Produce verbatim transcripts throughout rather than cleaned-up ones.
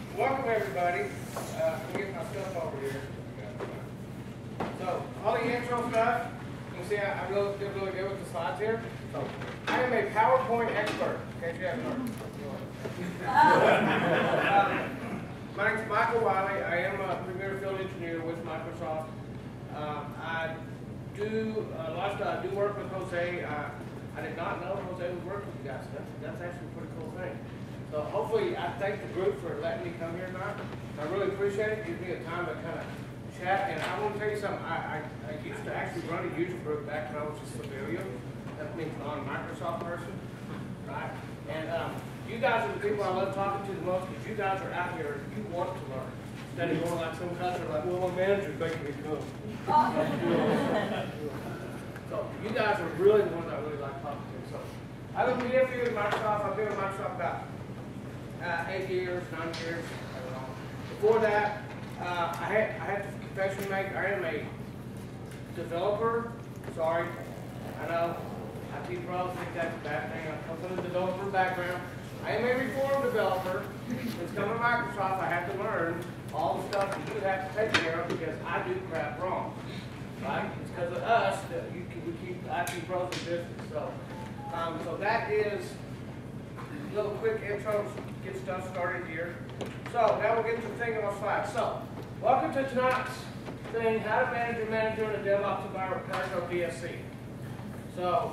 welcome everybody. Uh, I'm getting my stuff over here. So, all the intro stuff, you can see I, I really, did really good with the slides here. So, I am a PowerPoint expert, in case you haven't heard. uh, my name is Michael Wiley. I am a Premier Field Engineer with Microsoft. Uh, I do a lot of stuff. I do work with Jose. Uh, I did not know Jose would work with you guys. That's, that's actually a pretty cool thing. So hopefully, I thank the group for letting me come here tonight. I really appreciate it. It gives me a time to kind of chat. And I want to tell you something. I, I, I used to actually run a user group back when I was a civilian. That means non-Microsoft person, right? And um, you guys are the people I love talking to the most because you guys are out here. You want to learn. Instead of going like some customer, like, well, my manager's making me come. So you guys are really the ones I really like talking to. So I've been with you with Microsoft. I've been with Microsoft about uh, eight years, nine years. I don't know. Before that, uh, I had I had to confession to make. I am a developer. Sorry, I know I T pros think that's a bad thing. I come from the developer background. I am a reformed developer. Since coming to Microsoft, I have to learn all the stuff that you have to take care of because I do crap wrong. Right? It's because of us that you can, we keep I T pros in business. So, um, so that is a little quick intro to get stuff started here. So now we'll get to the thing on my slide. So, welcome to tonight's thing: how to manage your manager in a DevOps environment, PowerShell D S C. So,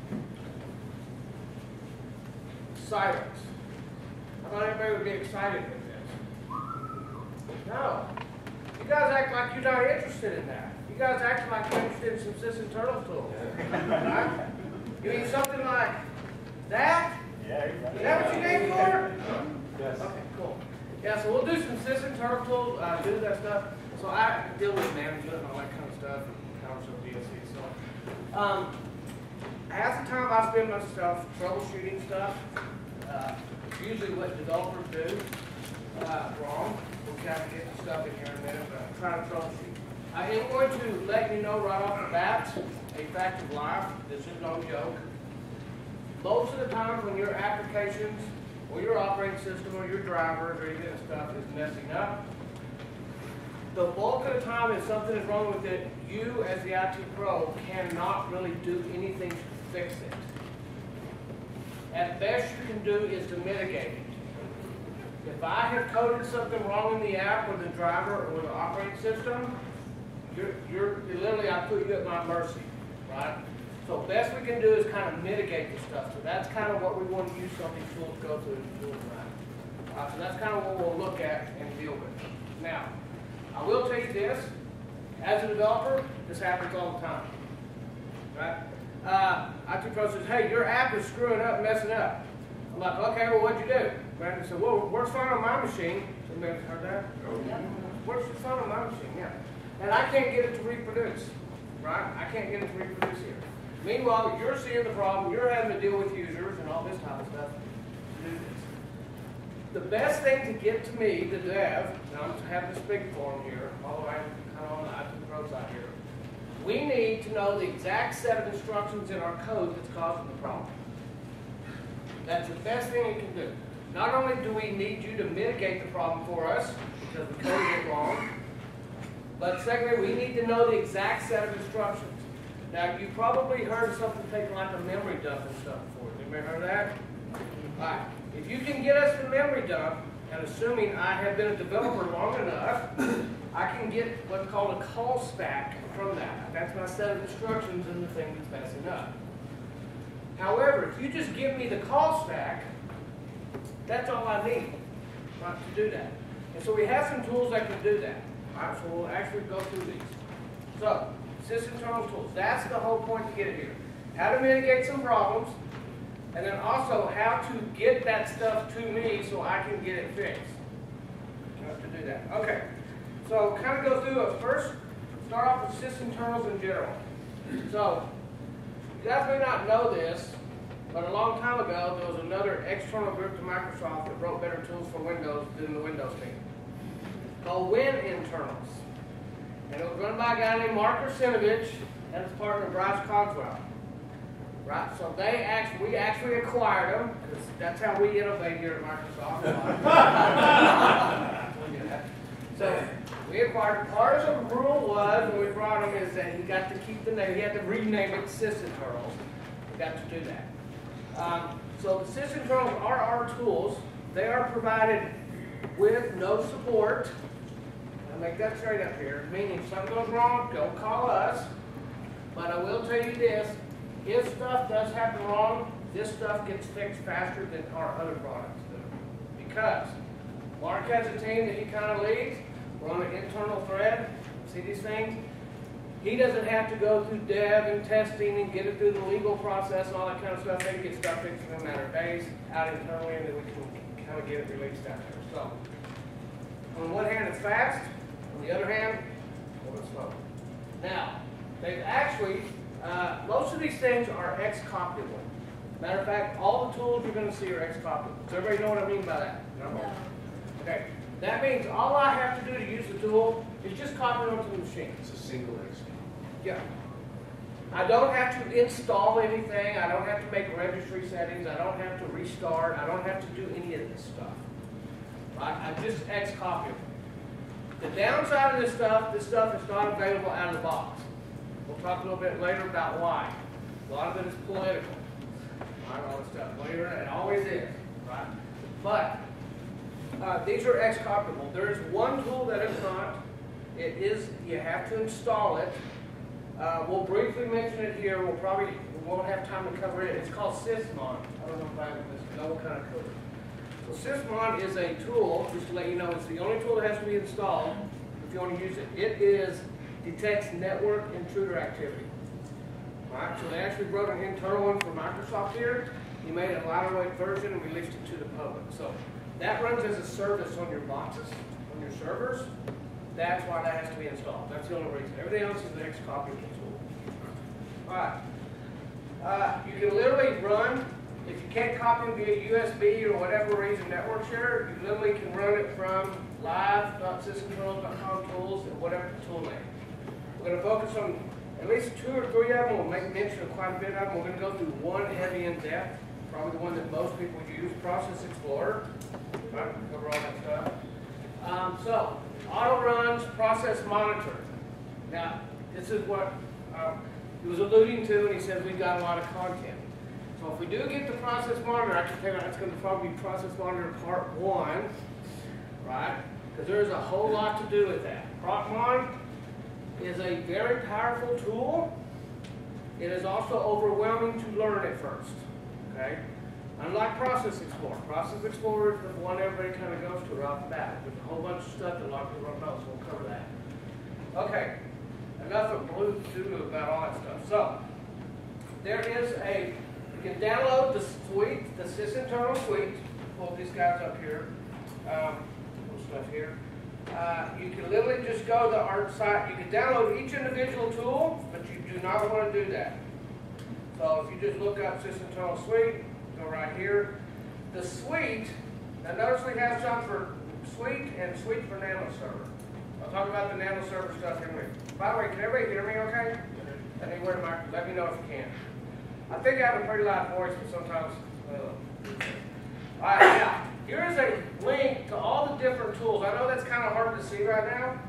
silence. I thought everybody would be excited with this. No. You guys act like you're not interested in that. You guys act like you're interested in some sysinternals tools. Right? You mean something like that? Yeah, exactly. Is that what you need for it? Yes. Okay, cool. Yeah, so we'll do some sysinternal tools, uh, do that stuff. So I deal with management and all that kind of stuff, and PowerShell D S C. So, um, half the time I spend myself troubleshooting stuff. Uh, usually what developers do uh, wrong. We'll kind of get the stuff in here in a minute, but I'm trying to troubleshoot. I am going to let you know right off the bat, a fact of life. This is no joke. Most of the time when your applications or your operating system or your drivers or any of that stuff is messing up, the bulk of the time if something is wrong with it, you as the I T pro cannot really do anything to fix it. At best you can do is to mitigate it. If I have coded something wrong in the app or the driver or the operating system, you're, you're literally, I put you at my mercy, right? So best we can do is kind of mitigate the stuff. So that's kind of what we want to use some of these tools to go through and do it right. Uh, so that's kind of what we'll look at and deal with. Now, I will tell you this, as a developer, this happens all the time, right? Uh, I T pro says, hey, your app is screwing up, messing up. I'm like, okay, well, what'd you do? Brandon said, well, it works fine on my machine. Somebody heard that? Oh, yeah. Works fine on my machine, yeah. And I can't get it to reproduce, right? I can't get it to reproduce here. Meanwhile, you're seeing the problem, you're having to deal with users and all this type of stuff to do this. The best thing to get to me, the dev, and I'm having to speak for him here, although I'm kind of on the I T pro side here, we need to know the exact set of instructions in our code that's causing the problem. That's the best thing we can do. Not only do we need you to mitigate the problem for us, because the code is wrong, but secondly, we need to know the exact set of instructions. Now, you probably heard something taken like a memory dump and stuff before. Anybody heard that? All right. If you can get us the memory dump, and assuming I have been a developer long enough, I can get what's called a call stack from that. That's my set of instructions and the thing that's messing up. However, if you just give me the call stack, that's all I need, right, to do that. And so we have some tools that can do that. All right, so we'll actually go through these. So, sysinternal tools. That's the whole point to get it here. How to mitigate some problems, and then also how to get that stuff to me so I can get it fixed. You have to do that. Okay. So, kind of go through it first. Start off with sysinternals in general. So, you guys may not know this, but a long time ago, there was another external group to Microsoft that wrote better tools for Windows than the Windows team, called WinInternals. And it was run by a guy named Mark Russinovich and his partner Bryce Cogswell. Right, so they actually, we actually acquired them, because that's how we innovate here at Microsoft. So we acquired, part of the rule was, when we brought them, is that he got to keep the name, he had to rename it System Turtles. We got to do that. Um, so the System Turtles are our tools. They are provided with no support. I'll make that straight up here, meaning if something goes wrong, don't call us. But I will tell you this, if stuff does happen wrong, this stuff gets fixed faster than our other products do. Because Mark has a team that he kind of leads. We're on an internal thread. See these things? He doesn't have to go through dev and testing and get it through the legal process and all that kind of stuff. They can get stuff fixed in a matter of days out internally, and then we can kind of get it released out there. So, on one hand, it's fast. On the other hand, a little slow. Now, they've actually, uh, most of these things are ex-copyable. Matter of fact, all the tools you're going to see are ex-copyable. Does everybody know what I mean by that? No. Okay. That means all I have to do to use the tool is just copy it onto the machine. It's a single X. Yeah. I don't have to install anything. I don't have to make registry settings. I don't have to restart. I don't have to do any of this stuff. Right? I just X-copy it. The downside of this stuff, this stuff is not available out of the box. We'll talk a little bit later about why. A lot of it is political. Right? All this stuff. Later, it always is. Right? But uh, these are X-copyable. There is one tool that is not. It is, you have to install it. Uh, we'll briefly mention it here. We'll probably we won't have time to cover it. It's called Sysmon. I don't know if I have this double kind of code. So Sysmon is a tool, just to let you know, it's the only tool that has to be installed if you want to use it. It is detects network intruder activity. Right? So they actually wrote an internal one for Microsoft here. He made a lightweight version and released it to the public. So that runs as a service on your boxes, on your servers. That's why that has to be installed. That's the only reason. Everything else is an X-copyable tool. All right. Uh, you can literally run, if you can't copy via U S B or whatever reason, network share, you literally can run it from live dot system turtles dot com tools and whatever tool name. We're going to focus on at least two or three of them. We'll make mention of quite a bit of them. We're going to go through one heavy in depth, probably the one that most people use, Process Explorer. Right? Cover all that stuff. Um, so, auto runs, process monitor. Now, this is what um, he was alluding to, and he says we've got a lot of content. So if we do get the process monitor, I can tell you that's going to probably be process monitor part one, right? Because there's a whole lot to do with that. ProcMon is a very powerful tool. It is also overwhelming to learn at first, okay? Unlike Process Explorer. Process Explorer is the one everybody kind of goes to right off the bat. There's a whole bunch of stuff that a lot of people don't know, so we'll cover that. Okay, enough of blue doo about all that stuff. So, there is a, you can download the suite, the System Turtle suite. Pull these guys up here. Um, little stuff here. Uh, you can literally just go to our site. You can download each individual tool, but you do not want to do that. So, if you just look up System Turtle Suite, go right here. The suite, now notice we have some for suite and suite for nano server. I'll talk about the nano server stuff in a minute. By the way, can everybody hear me okay? Let me, where my, let me know if you can. I think I have a pretty loud voice, but sometimes, uh, all right, now, here is a link to all the different tools. I know that's kind of hard to see right now.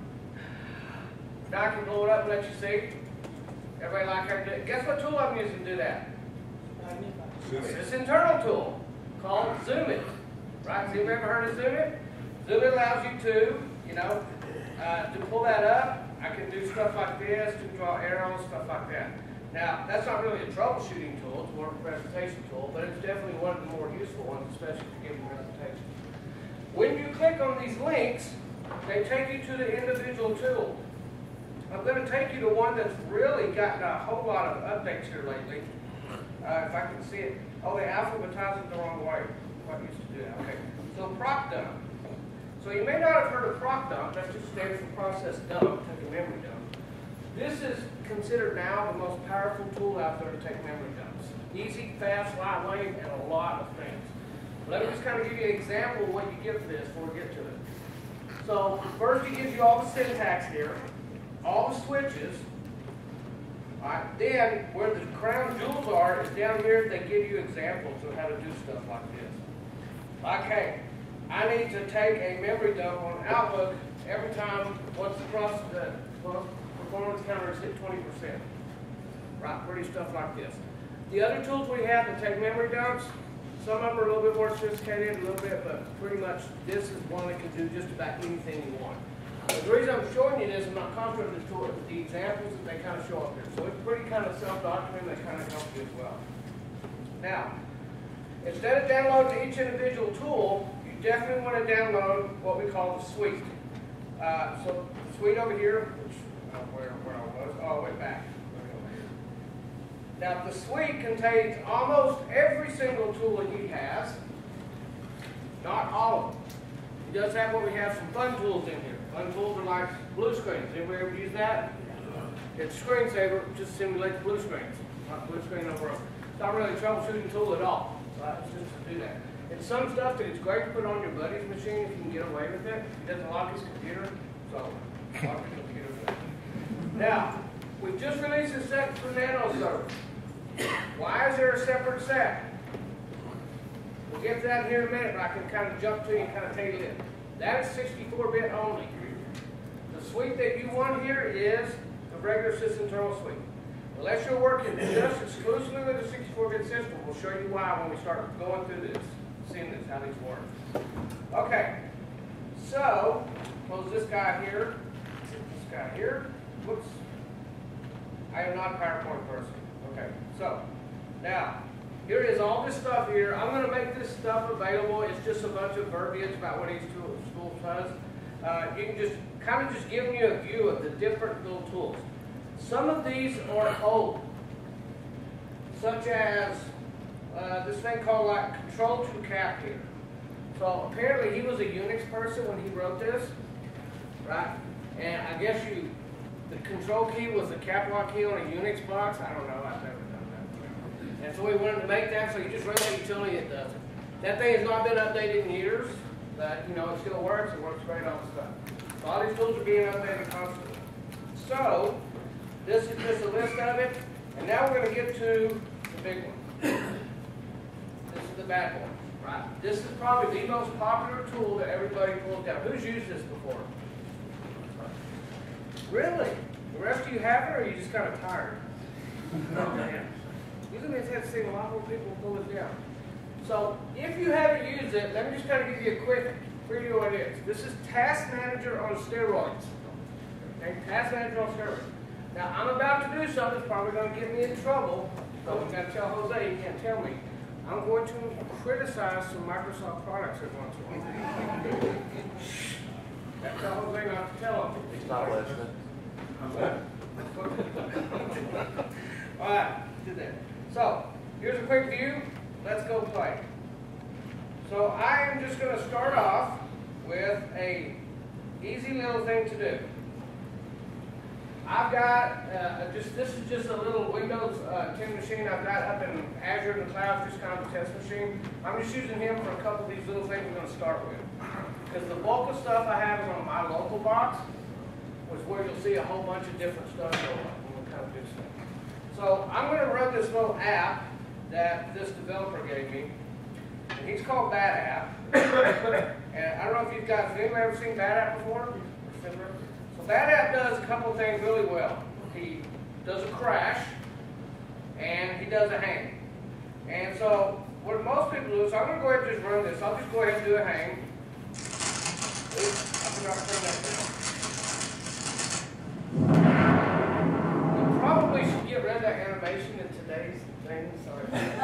Now I can blow it up and let you see. Everybody like I did. Guess what tool I'm using to do that? It's this internal tool called Zoom It. Right? Has anybody ever heard of Zoom It? Zoom It allows you to, you know, uh, to pull that up. I can do stuff like this, to draw arrows, stuff like that. Now, that's not really a troubleshooting tool, it's more of a presentation tool, but it's definitely one of the more useful ones, especially for giving presentations. When you click on these links, they take you to the individual tool. I'm going to take you to one that's really gotten a whole lot of updates here lately. Uh, if I can see it. Oh, they alphabetized it the wrong way. What used to do that? Okay. So ProcDump. So you may not have heard of ProcDump. That just stands for process dump, take a memory dump. This is considered now the most powerful tool out there to take memory dumps. Easy, fast, lightweight, and a lot of things. Let me just kind of give you an example of what you get for this before we get to it. So first he gives you all the syntax here, all the switches, Alright, then where the crown jewels are is down here. They give you examples of how to do stuff like this. Like, hey, I need to take a memory dump on Outlook every time once the process, the performance counter is hit twenty percent. Right, pretty stuff like this. The other tools we have to take memory dumps, some of them are a little bit more sophisticated, a little bit, but pretty much this is one that can do just about anything you want. But the reason I'm showing you this, I'm not confident with the tool, but the examples that they kind of show up here. So it's pretty kind of self-documented, they kind of help you as well. Now, instead of downloading each individual tool, you definitely want to download what we call the suite. Uh, so the suite over here, which I don't know where, where I was, oh, way back. Now the suite contains almost every single tool that he has, not all of them. He does have what we have some fun tools in here. Fun tools are like blue screens. Anybody ever use that? It's screensaver, just simulates blue screens. Not blue screen over. It's not really a troubleshooting tool at all. Right? It's just to do that. It's some stuff that it's great to put on your buddy's machine if you can get away with it. He doesn't lock his computer, so lock his computer with it. Now, we've just released a set for Nano server. Why is there a separate set? We'll get to that here in a minute, but I can kind of jump to you and kind of tell you this. That is sixty-four bit only. The suite that you want here is the regular system terminal suite. Unless you're working just exclusively with a sixty-four bit system, we'll show you why when we start going through this, seeing this, how these work. Okay, so, close this guy here, this guy here. Whoops. I am not a PowerPoint person. Okay, so, now, here is all this stuff here. I'm going to make this stuff available. It's just a bunch of verbiage about what each tool, tool does. Uh, you can just kind of just give you a view of the different little tools. Some of these are old, such as uh, this thing called like Control to Cap here. So apparently he was a Unix person when he wrote this, right? And I guess you, the control key was the cap lock key on a Unix box. I don't know. I've never done that. And so we wanted to make that so you just run that utility, it does it. That thing has not been updated in years, but you know it still works. It works great on stuff. So all these tools are being updated constantly. So this is just a list of it, and now we're going to get to the big one. This is the bad one, right? This is probably the most popular tool that everybody pulls down. Who's used this before? Really? The rest of you have it, or are you just kind of tired? Oh, man. Usually it's had to see a lot more people pull it down. So if you haven't used it, let me just kind of give you a quick preview of what it is. This is Task Manager on steroids. Okay, Task Manager on steroids. Now I'm about to do something that's probably going to get me in trouble. So I've got to tell Jose, he can't tell me. I'm going to criticize some Microsoft products every once in a while. That's tell Jose not to tell him. He's not listening. All right, did that. So here's a quick view. Let's go play. So I am just going to start off with a easy little thing to do. I've got uh, just this is just a little Windows uh, ten machine I've got up in Azure in the cloud, just kind of a test machine. I'm just using him for a couple of these little things we're going to start with. Because the bulk of stuff I have is on my local box, which is where you'll see a whole bunch of different stuff go up and we'll kind of do stuff. So I'm going to run this little app that this developer gave me. And he's called Bad App. And I don't know if you guys, have anybody ever seen Bad App before? So Bad App does a couple of things really well. He does a crash, and he does a hang. And so what most people do, so I'm going to go ahead and just run this. I'll just go ahead and do a hang. Oops, I forgot to turn that down. You probably should get rid of that animation in today's thing. Sorry.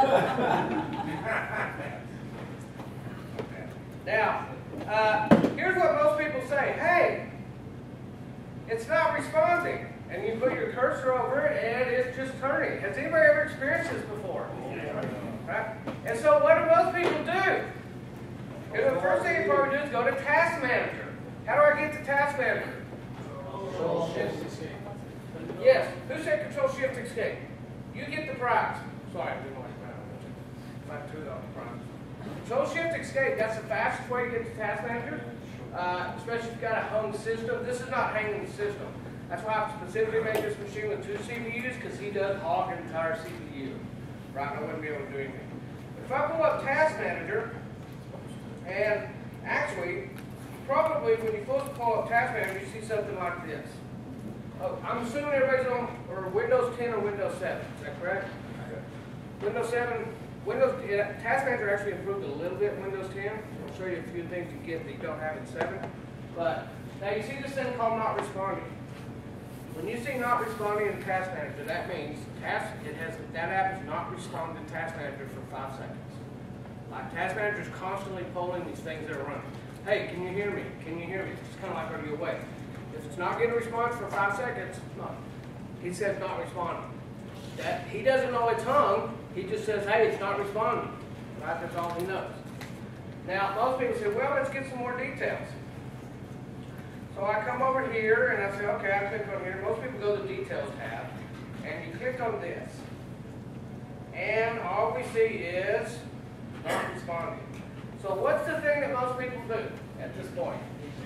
Now, uh, here's what most people say. Hey, it's not responding. And you put your cursor over it and it's just turning. Has anybody ever experienced this before? Right? And so what do most people do? And the first thing you probably do is go to Task Manager. How do I get to Task Manager? Control Shift Escape. Yes. Who said Control Shift Escape? You get the prize. Sorry, I didn't like that. Like two of the prize. Control Shift Escape. That's the fastest way to get to Task Manager, uh, especially if you've got a hung system. This is not hanging the system. That's why I specifically made this machine with two C P Us, because he does hog an entire C P U. Right, I wouldn't be able to do anything. If I pull up Task Manager, and actually, probably when you first pull up Task Manager, you see something like this. Oh, I'm assuming everybody's on or Windows ten or Windows seven. Is that correct? Okay. Windows seven, Windows yeah, Task Manager actually improved a little bit in Windows ten. I'll show you a few things you get that you don't have in seven. But now you see this thing called not responding. When you see not responding in Task Manager, that means task it has that app is not responding to Task Manager for five seconds. Like Task Manager is constantly polling these things that are running. Hey, can you hear me? Can you hear me? It's kind of like, are you awake? If it's not getting a response for five seconds, no. He says not responding. That he doesn't know it's hung. He just says, hey, it's not responding. Right? That's all he knows. Now, most people say, well, let's get some more details. So I come over here and I say, okay, I click on here. Most people go to the Details tab, and you click on this. And all we see is not responding. So what's the thing that most people do at this point?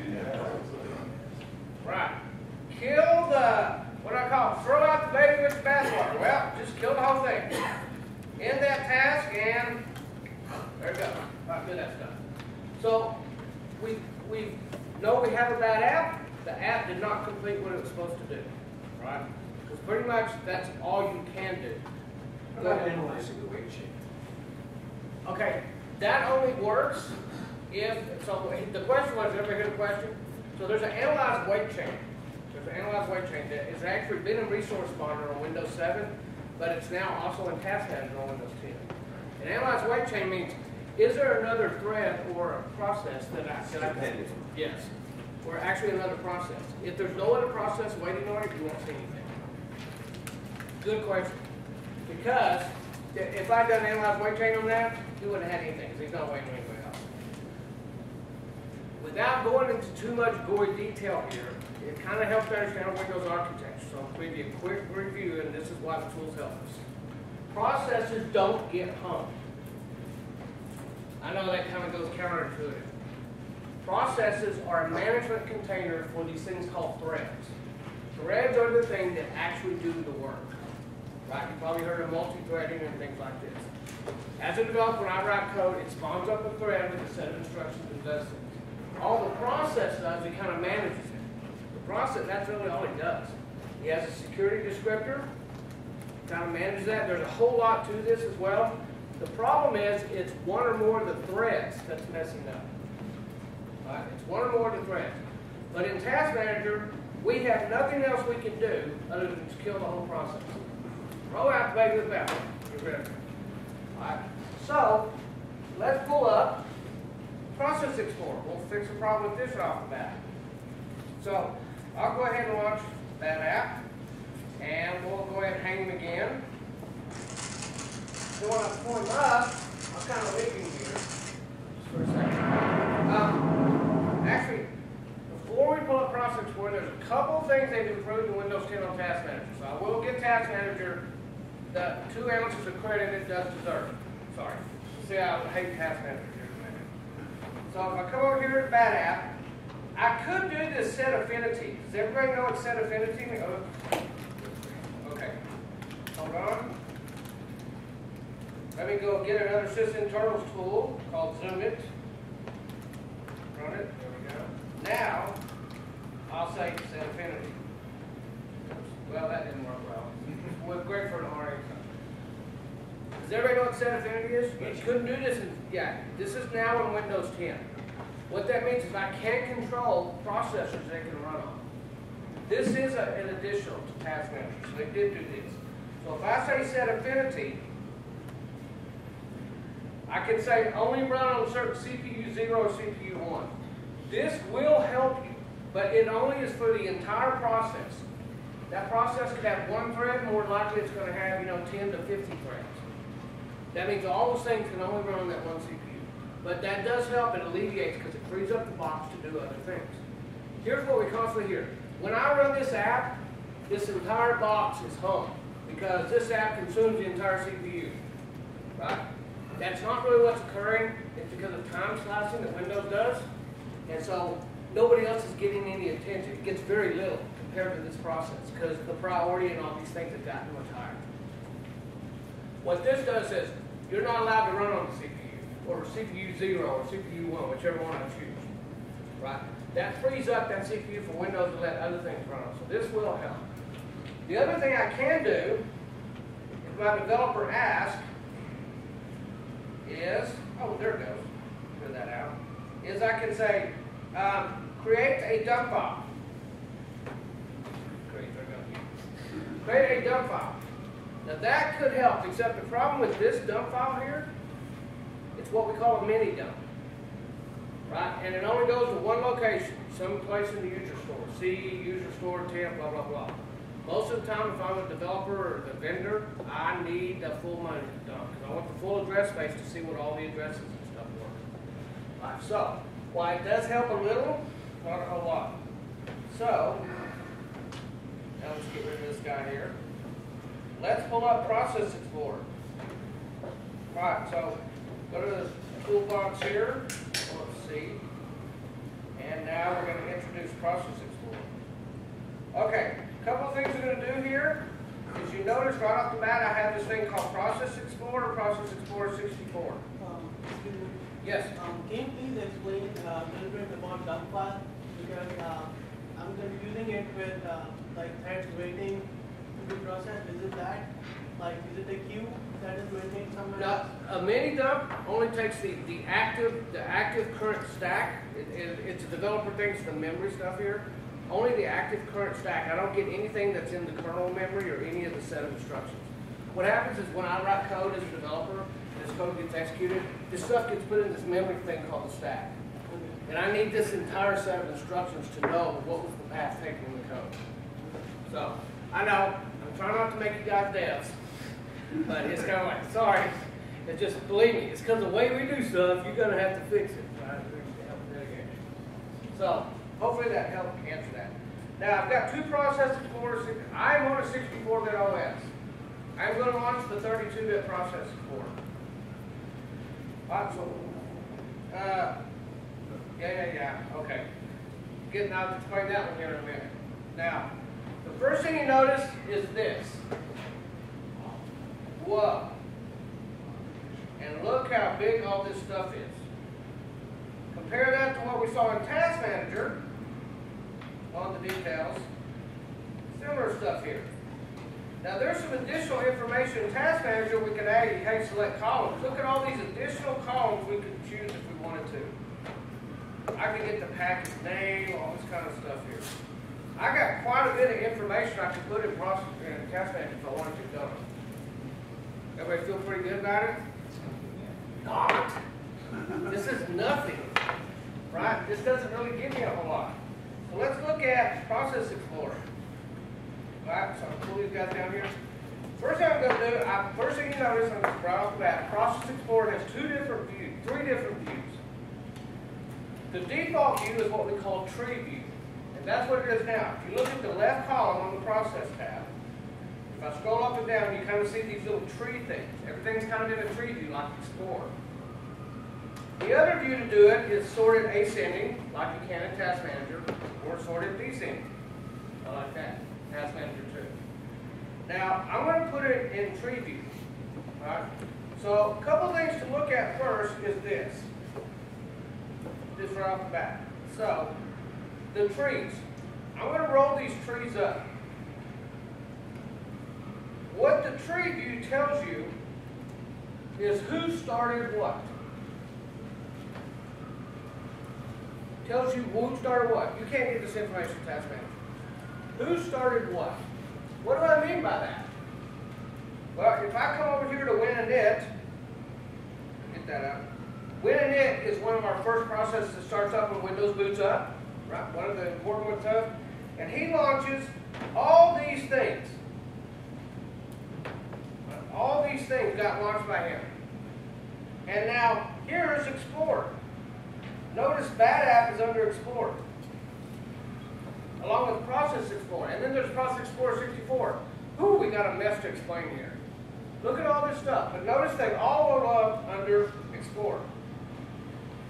Right. Kill the, what do I call it? Throw out the baby with the bathwater. Well, just kill the whole thing. End that task, and there you go. Right, do that stuff. So we we know we have a bad app. The app did not complete what it was supposed to do. Right? Because pretty much that's all you can do. How about analyzing the weight chain? Okay, that only works if, so the question was, ever hear the question? So there's an analyze weight chain. There's an analyze weight chain that has actually been in Resource Monitor on Windows seven, but it's now also in Task Manager on Windows ten. An analyze weight chain means, is there another thread or a process that I, that I can, yes, or actually another process. If there's no other process waiting on it, you won't see anything. Good question. Because if I'd done analyze weight chain on that, he wouldn't have had anything, because he's not waiting on anybody else. Without going into too much gory detail here, it kind of helps to understand Windows architecture. So I'll give you a quick review, and this is why the tools help us. Processes don't get hung. I know that kind of goes counterintuitive. Processes are a management container for these things called threads. Threads are the thing that actually do the work. Right? You probably heard of multi-threading and things like this. As a developer, when I write code, it spawns up a thread with a set of instructions and does things. All the process does, it kind of manages it. The process, that's really all it does. He has a security descriptor, kind of manages that. There's a whole lot to this as well. The problem is, it's one or more of the threads that's messing up. Right? It's one or more of the threads. But in Task Manager, we have nothing else we can do other than just kill the whole process. Roll out the baby with the bathwater. Get rid of it. Alright, so let's pull up Process Explorer. We'll fix the problem with this right off the bat. So I'll go ahead and launch that app, and we'll go ahead and hang him again. So when I pull him up, I'm kind of leaving here just for a second. Um, actually, before we pull up Process Explorer, there's a couple things they've improved in Windows ten on Task Manager. So I will get Task Manager the two ounces of credit it does deserve. Sorry. See, I hate Task Manager here in a minute. So if I come over here to Bad App, I could do this set affinity. Does everybody know what set affinity means? Oh. Okay. Hold on. Let me go get another SysInternals tool called Zoom It. Run it. There we go. Now, I'll say set affinity. Well, that didn't work well. Well, great for an R A. Does everybody know what set affinity is? You couldn't do this in, yeah, this is now in Windows ten. What that means is I can't control processors they can run on. This is a, an additional to Task Manager, so they did do this. So if I say set affinity, I can say only run on certain C P U zero or C P U one. This will help you, but it only is for the entire process. That process could have one thread, more likely it's going to have, you know, ten to fifty threads. That means all those things can only run on that one C P U. But that does help, it alleviates because it frees up the box to do other things. Here's what we constantly hear. When I run this app, this entire box is hung because this app consumes the entire C P U. Right? That's not really what's occurring. It's because of time slicing that Windows does. And so nobody else is getting any attention. It gets very little. compared to this process because the priority and all these things have gotten much higher. What this does is you're not allowed to run on the C P U or C P U zero or C P U one, whichever one I choose. Right? That frees up that C P U for Windows to let other things run on. So this will help. The other thing I can do, if my developer asks, is, oh, there it goes, clear that out, is I can say, um, create a dump file. Create, there it goes. Create a dump file. Now that could help, except the problem with this dump file here, it's what we call a mini dump. Right? And it only goes to one location, some place in the user store, C, user store, temp, blah, blah, blah. Most of the time, if I'm a developer or the vendor, I need the full money dump because I want the full address space to see what all the addresses and stuff were. Right, so, while it does help a little, not a whole lot. So, now let's get rid of this guy here. Let's pull up Process Explorer. Right, so go to the toolbox here. Let's see. And now we're going to introduce Process Explorer. Okay, a couple of things we're going to do here is you notice right off the bat I have this thing called Process Explorer, Process Explorer sixty-four. Um, excuse me. Yes. Um, can you please explain uh, a little bit about dump file? Because uh, I'm confusing it with uh, like threads waiting to be processed. Is it that? Like, is it a queue that is waiting somewhere? Now, a mini dump only takes the, the active the active current stack. It, it, it's a developer thing, it's the memory stuff here. Only the active current stack. I don't get anything that's in the kernel memory or any of the set of instructions. What happens is when I write code as a developer, and this code gets executed, this stuff gets put in this memory thing called the stack. And I need this entire set of instructions to know what was the path taken in the code. So, I know, I'm trying not to make you guys devs, but it's kind of like, sorry, it's just, believe me, it's because the way we do stuff, you're going to have to fix it. Right? So, hopefully that helped answer that. Now, I've got two Process Explorers. I'm on a sixty-four bit O S. I'm going to launch the thirty-two bit Process Explorer. All right, so, uh, yeah, yeah, yeah, okay. Getting out to explain that one here in a minute. Now, the first thing you notice is this. Whoa. And look how big all this stuff is. Compare that to what we saw in Task Manager on the details. Similar stuff here. Now there's some additional information in Task Manager we can add. You can select columns. Look at all these additional columns we could choose if we wanted to. I can get the package name, all this kind of stuff here. I got quite a bit of information I can put in process in Task Manager if I wanted to go. Everybody feel pretty good about it? Not. This is nothing, right? This doesn't really give me a whole lot. So let's look at Process Explorer. All right, so I'll pull these guys down here. First thing I'm going to do, I, first thing you notice on this right off the bat, Process Explorer has two different views, three different views. The default view is what we call tree view. And that's what it is now. If you look at the left column on the Process tab, if I scroll up and down, you kind of see these little tree things. Everything's kind of in a tree view like Explorer. The other view to do it is sorted ascending, like you can in Task Manager, or sorted descending. I like that. Task Manager too. Now, I'm going to put it in tree view. Right? So, a couple things to look at first is this. Just right off the bat. So, the trees. I'm going to roll these trees up. What the tree view tells you is who started what. Tells you who started what. You can't get this information in Task Manager. Who started what? What do I mean by that? Well, if I come over here to WinInit, get that out. WinInit is one of our first processes that starts up when Windows boots up, right? One of the important ones up. And he launches all these things. All these things got launched by him. And now, here is Explorer. Notice Bad App is under Explorer, along with Process Explorer. And then there's Process Explorer sixty-four. Ooh, we got a mess to explain here. Look at all this stuff. But notice they all roll up under Explorer.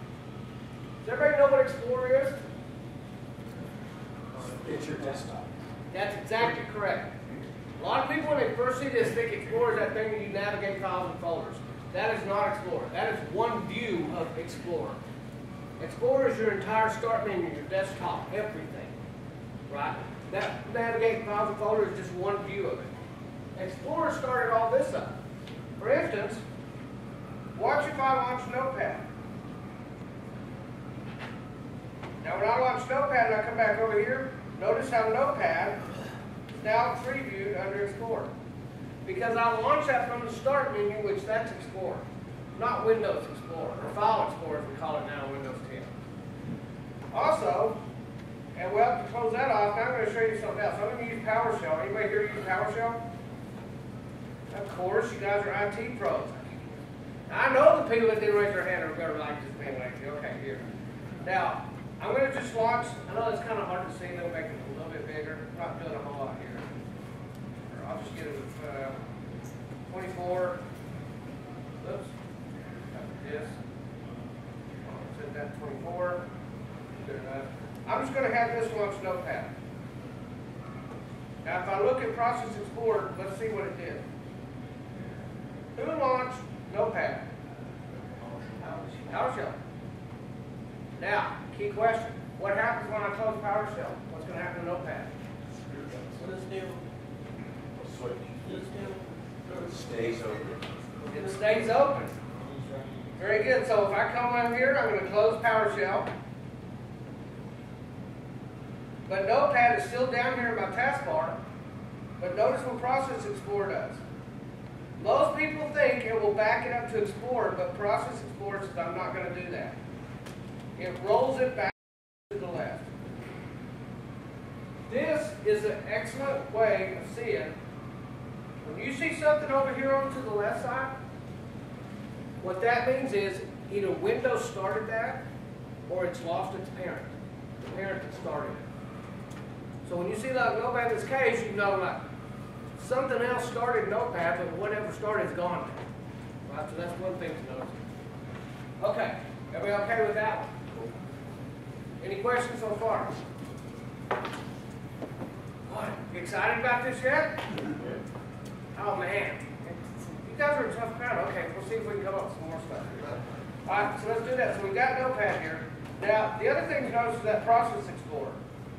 Does everybody know what Explorer is? It's your desktop. That's exactly correct. A lot of people, when they first see this, think Explorer is that thing where you navigate files and folders. That is not Explorer. That is one view of Explorer. Explorer is your entire start menu, your desktop, everything. Right? That navigating files and folders is just one view of it. Explorer started all this up. For instance, watch if I launch Notepad. Now when I launch Notepad and I come back over here, notice how Notepad is now previewed under Explorer. Because I launched that from the start menu, which that's Explorer. Not Windows Explorer, or File Explorer as we call it now in Windows ten. Also, and well, to close that off, now I'm going to show you something else. I'm going to use PowerShell. Anybody here use PowerShell? Of course, you guys are I T pros. I know the people that didn't raise their hand are going to like this being lazy. Okay, here. Now, I'm going to just launch. I know it's kind of hard to see. Let me make it a little bit bigger. I'm not doing a whole lot here. Or I'll just get it with uh, twenty-four. Oops. This. I'll set that twenty-four. Good enough. I'm just going to have this launch Notepad. Now, if I look at Process Explorer, let's see what it did. Who launched Notepad? PowerShell. Now, key question. What happens when I close PowerShell? What's going to happen to Notepad? This new, Switch. this new. So it stays open. It stays open. Very good. So if I come over here, I'm going to close PowerShell. But Notepad is still down here in my taskbar. But notice what Process Explorer does. Most people think it will back it up to Explorer, but Process Explorer says I'm not going to do that. It rolls it back to the left. This is an excellent way of seeing. When you see something over here over to the left side, what that means is either Windows started that or it's lost its parent. The parent that started it. So when you see that Notepad in this case, you know like something else started Notepad, but whatever started is gone now. Right? So that's one thing to notice. Okay, everybody okay with that one? Any questions so far? What? You excited about this yet? Oh man, you guys are a tough crowd. Okay, we'll see if we can come up with some more stuff. All right, so let's do that. So we've got Notepad here. Now, the other thing to notice is that Process Explorer.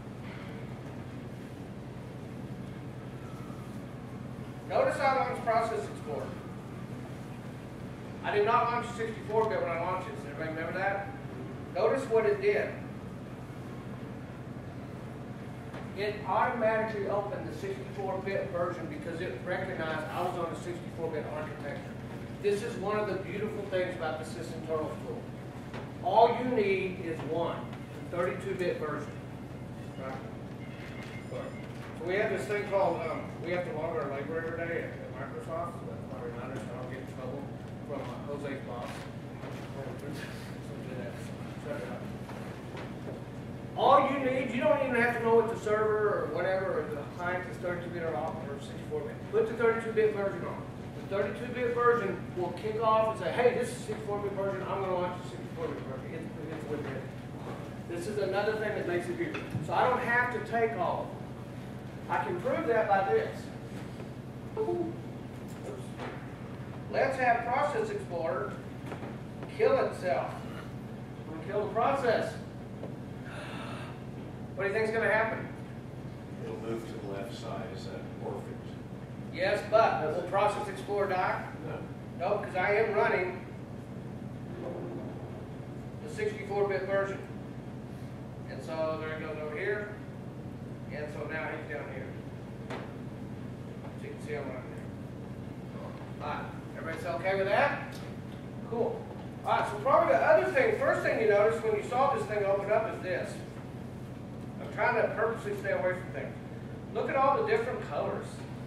Notice I launched Process Explorer. I did not launch sixty-four bit when I launched it. Does everybody remember that? Notice what it did. It automatically opened the sixty-four bit version because it recognized I was on a sixty-four bit architecture. This is one of the beautiful things about the SysInternals tool. All you need is one, the thirty-two bit version. Right? So we have this thing called, um, we have to log our labor every day at, at Microsoft. So that's my reminder so I don't get in trouble from uh, Jose's boss. All you need, you don't even have to know what the server or whatever, or the client is thirty-two bit or off or sixty-four bit. Put the thirty-two bit version on. The thirty-two bit version will kick off and say, hey, this is sixty-four bit version, I'm going to launch the sixty-four bit version. It's, it's with it. This is another thing that makes it beautiful. So I don't have to take all of them. I can prove that by this. Oops. Let's have Process Explorer kill itself. We'll kill the process. What do you think is going to happen? It'll move to the left side. Is that perfect? Yes, but will Process Explorer die? No. No, because I am running the sixty-four bit version. And so there it goes over here. And so now he's down here. So you can see I'm running there. Alright, everybody's okay with that? Cool. Alright, so probably the other thing, first thing you notice when you saw this thing open up is this. I'm trying to purposely stay away from things. Look at all the different colors.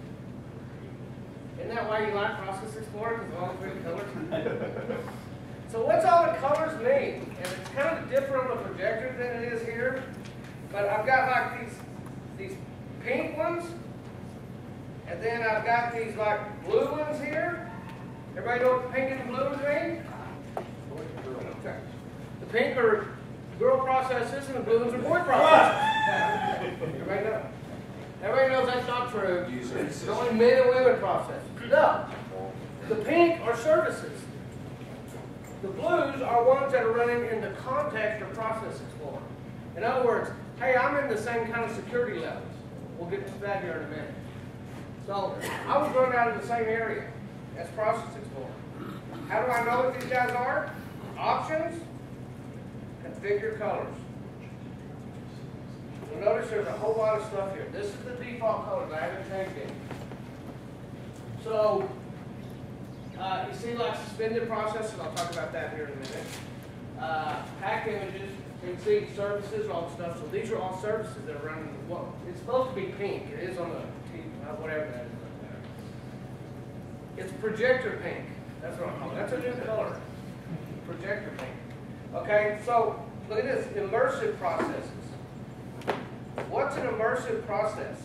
Isn't that why you like Process Explorer? Because of all the pretty colors? So what's all the colors mean? And it's kind of different on the projector than it is here. But I've got like these these pink ones. And then I've got these like blue ones here. Everybody know what the pink and the blue ones mean? Okay. The pink are girl processes and the blue ones are boy processes. Everybody know? Everybody knows that's not true. User It's only men and women processors. No. The pink are services. The blues are ones that are running in the context of Process Explorer. In other words, hey, I'm in the same kind of security levels. We'll get to that here in a minute. So I was running out of the same area as Process Explorer. How do I know what these guys are? Options, configure colors. You'll notice there's a whole lot of stuff here. This is the default colors. I haven't changed any. So uh, you see like suspended processes. I'll talk about that here in a minute. Uh, packed images. You can see services, all the stuff. So these are all services that are running. Well, it's supposed to be pink. It is on the T V, uh, whatever that is up there. It's projector pink. That's what I'm calling it. That's a new color. Projector pink. Okay, so look at this. Immersive processes. What's an immersive process?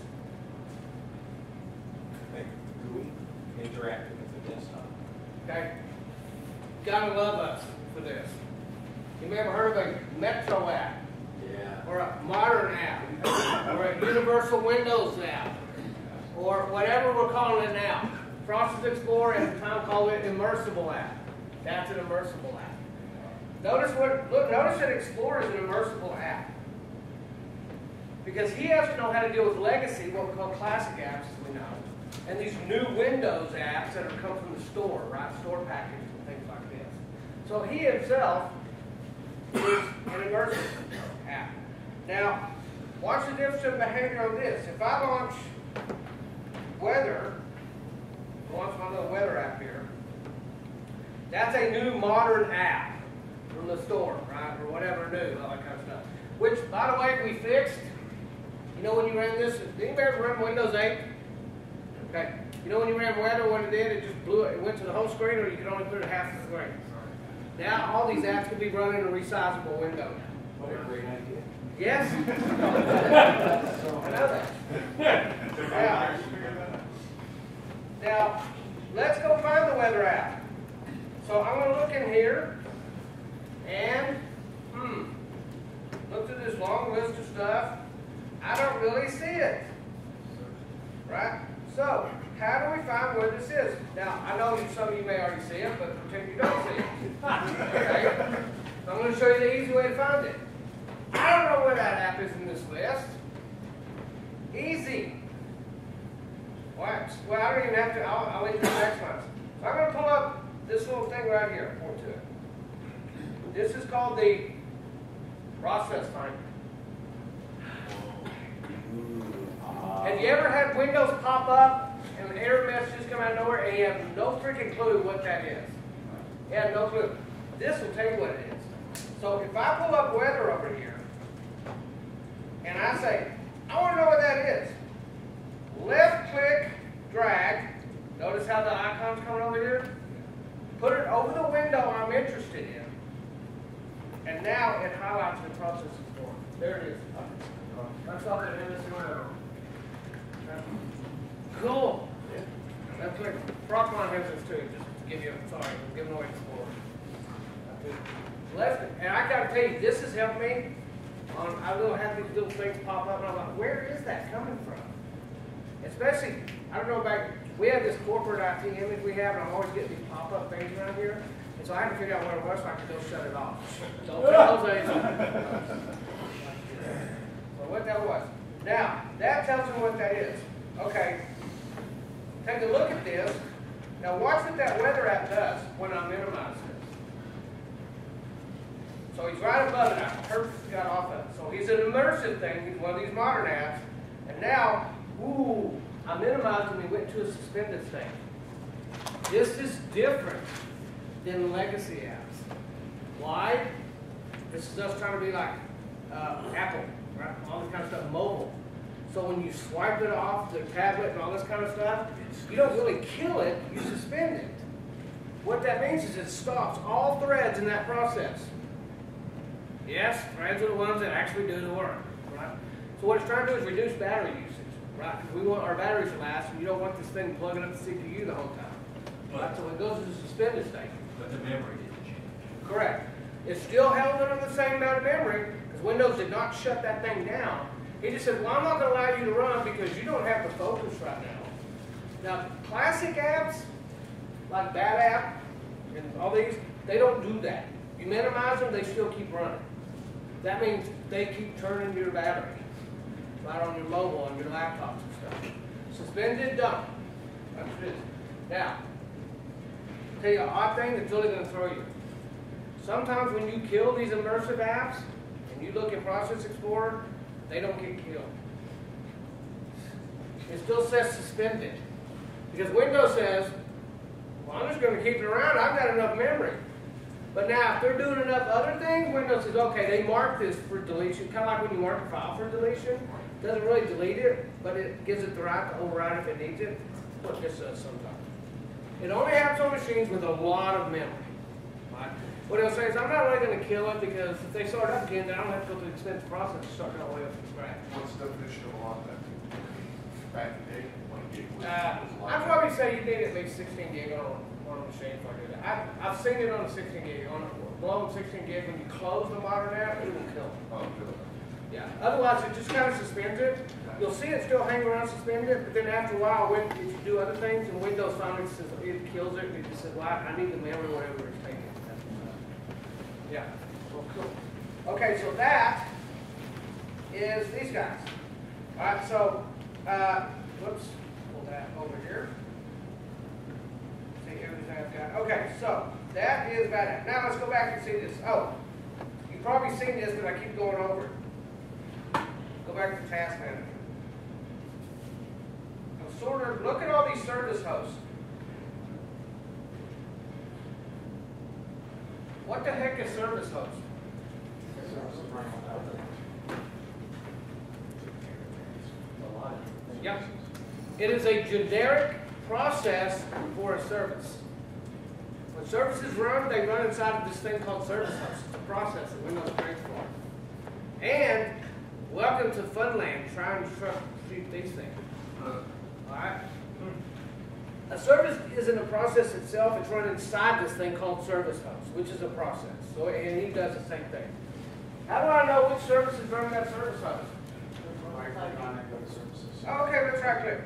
Like, G U I, interacting with the desktop. Okay? Gotta love us for this. You may have heard of a Metro app, Yeah. or a modern app, or a Universal Windows app, or whatever we're calling it now. Process Explorer at the time called it Immersible app. That's an immersible app. Notice what look. Notice that Explorer is an immersible app because he has to know how to deal with legacy, what we call classic apps, as we know, and these new Windows apps that have come from the store, right? Store packages and things like this. So he himself is an immersive app. Now, watch the difference in behavior on this. If I launch weather, launch my little weather app here, that's a new modern app from the store, right? Or whatever new, all that kind of stuff. Which, by the way, we fixed. You know when you ran this, did anybody ever run Windows eight? Okay. You know when you ran weather, what it did, it just blew it, it went to the whole screen, or you could only put it half the screen. Now all these apps can be run in a resizable window. What a great idea. Yes? I know that. Now, now, let's go find the weather app. So I'm going to look in here and, hmm, look through this long list of stuff. I don't really see it. Right? So, how do we find where this is? Now, I know some of you may already see it, but pretend you don't see it. Okay? So I'm going to show you the easy way to find it. I don't know where that app is in this list. Easy. What? Well, I don't even have to. I'll, I'll leave it to the next one. So I'm going to pull up this little thing right here. Point to it. This is called the process finder. Have you ever had Windows pop up and the error messages come out of nowhere and you have no freaking clue what that is? You have no clue. This will tell you what it is. So if I pull up weather over here and I say, I want to know what that is. Left click, drag. Notice how the icon's coming over here? Put it over the window I'm interested in. And now it highlights the process explorer. There it is. That's all that is. Cool. That's like Rockline has this too. Just to give you, sorry, I'm giving away Explorer. Left, and I gotta tell you, this has helped me. On, I will have these little things pop up, and I'm like, where is that coming from? Especially, I don't know about, we have this corporate I T image we have, and I'm always getting these pop-up things around here. And so I had to figure out what it was so I could go shut it off. Don't tell Jose. So what that was. Now, that tells me what that is. Okay, take a look at this. Now watch what that weather app does when I minimize this. So he's right above it. I purposely got off of it. So he's an immersive thing. He's one of these modern apps. And now, ooh, I minimized and we went to a suspended state. This is different than legacy apps. Why? This is us trying to be like uh, Apple, right? All this kind of stuff, mobile. So when you swipe it off the tablet and all this kind of stuff, you don't really kill it, you suspend it. What that means is it stops all threads in that process. Yes, threads are the ones that actually do the work, right? So what it's trying to do is reduce battery usage, right? Because we want our batteries to last, and you don't want this thing plugging up the C P U the whole time. Right? So it goes to the suspended state. But the memory didn't change. Correct. It's still held under the same amount of memory, because Windows did not shut that thing down. He just said, well, I'm not gonna allow you to run because you don't have the focus right now. Now, classic apps, like that app and all these, they don't do that. You minimize them, they still keep running. That means they keep turning your battery, right on your mobile, on your laptops and stuff. Suspended, done. That's it. Now, I'll tell you an odd thing that's really gonna throw you. Sometimes when you kill these immersive apps, and you look at Process Explorer, they don't get killed. It still says suspended. Because Windows says, well, I'm just going to keep it around, I've got enough memory. But now, if they're doing enough other things, Windows says, okay, they mark this for deletion, kind of like when you mark a file for deletion. Doesn't really delete it, but it gives it the right to override if it needs it. That's what this does sometimes. It only happens on machines with a lot of memory. Right? What it'll say is, I'm not really going to kill it because if they start up again, then I don't have to go through the expensive process to start all the way up from scratch. What's the definition of a lot then? Back in the day, one gig was, Uh, was a lot. I'd probably say you need at least sixteen gig on, on a machine if I do that. I've, I've seen it on a sixteen gig. On a below sixteen gig, when you close the modern app, it will kill it. Oh, good. Yeah. Otherwise, it just kind of suspends it. You'll see it still hang around suspended, but then after a while, when if you do other things, and Windows finally says it kills it, and it just says, well, I need the memory, whatever it's taking. Yeah. Well, cool. Okay, so that is these guys. All right, so, uh, whoops, pull that over here. See everything I've got. Okay, so that is that. Now let's go back and see this. Oh, you've probably seen this, but I keep going over it. Go back to Task Manager. Now, sort of look at all these service hosts. What the heck is service host? Yep. It is a generic process for a service. When services run, they run inside of this thing called service host. It's a process that Windows creates for. And welcome to Funland, trying to troubleshoot these things. Alright? A service isn't a process itself, it's run inside this thing called service host, which is a process. So, and he does the same thing. How do I know which service is running that service host? Oh, okay, let's right click.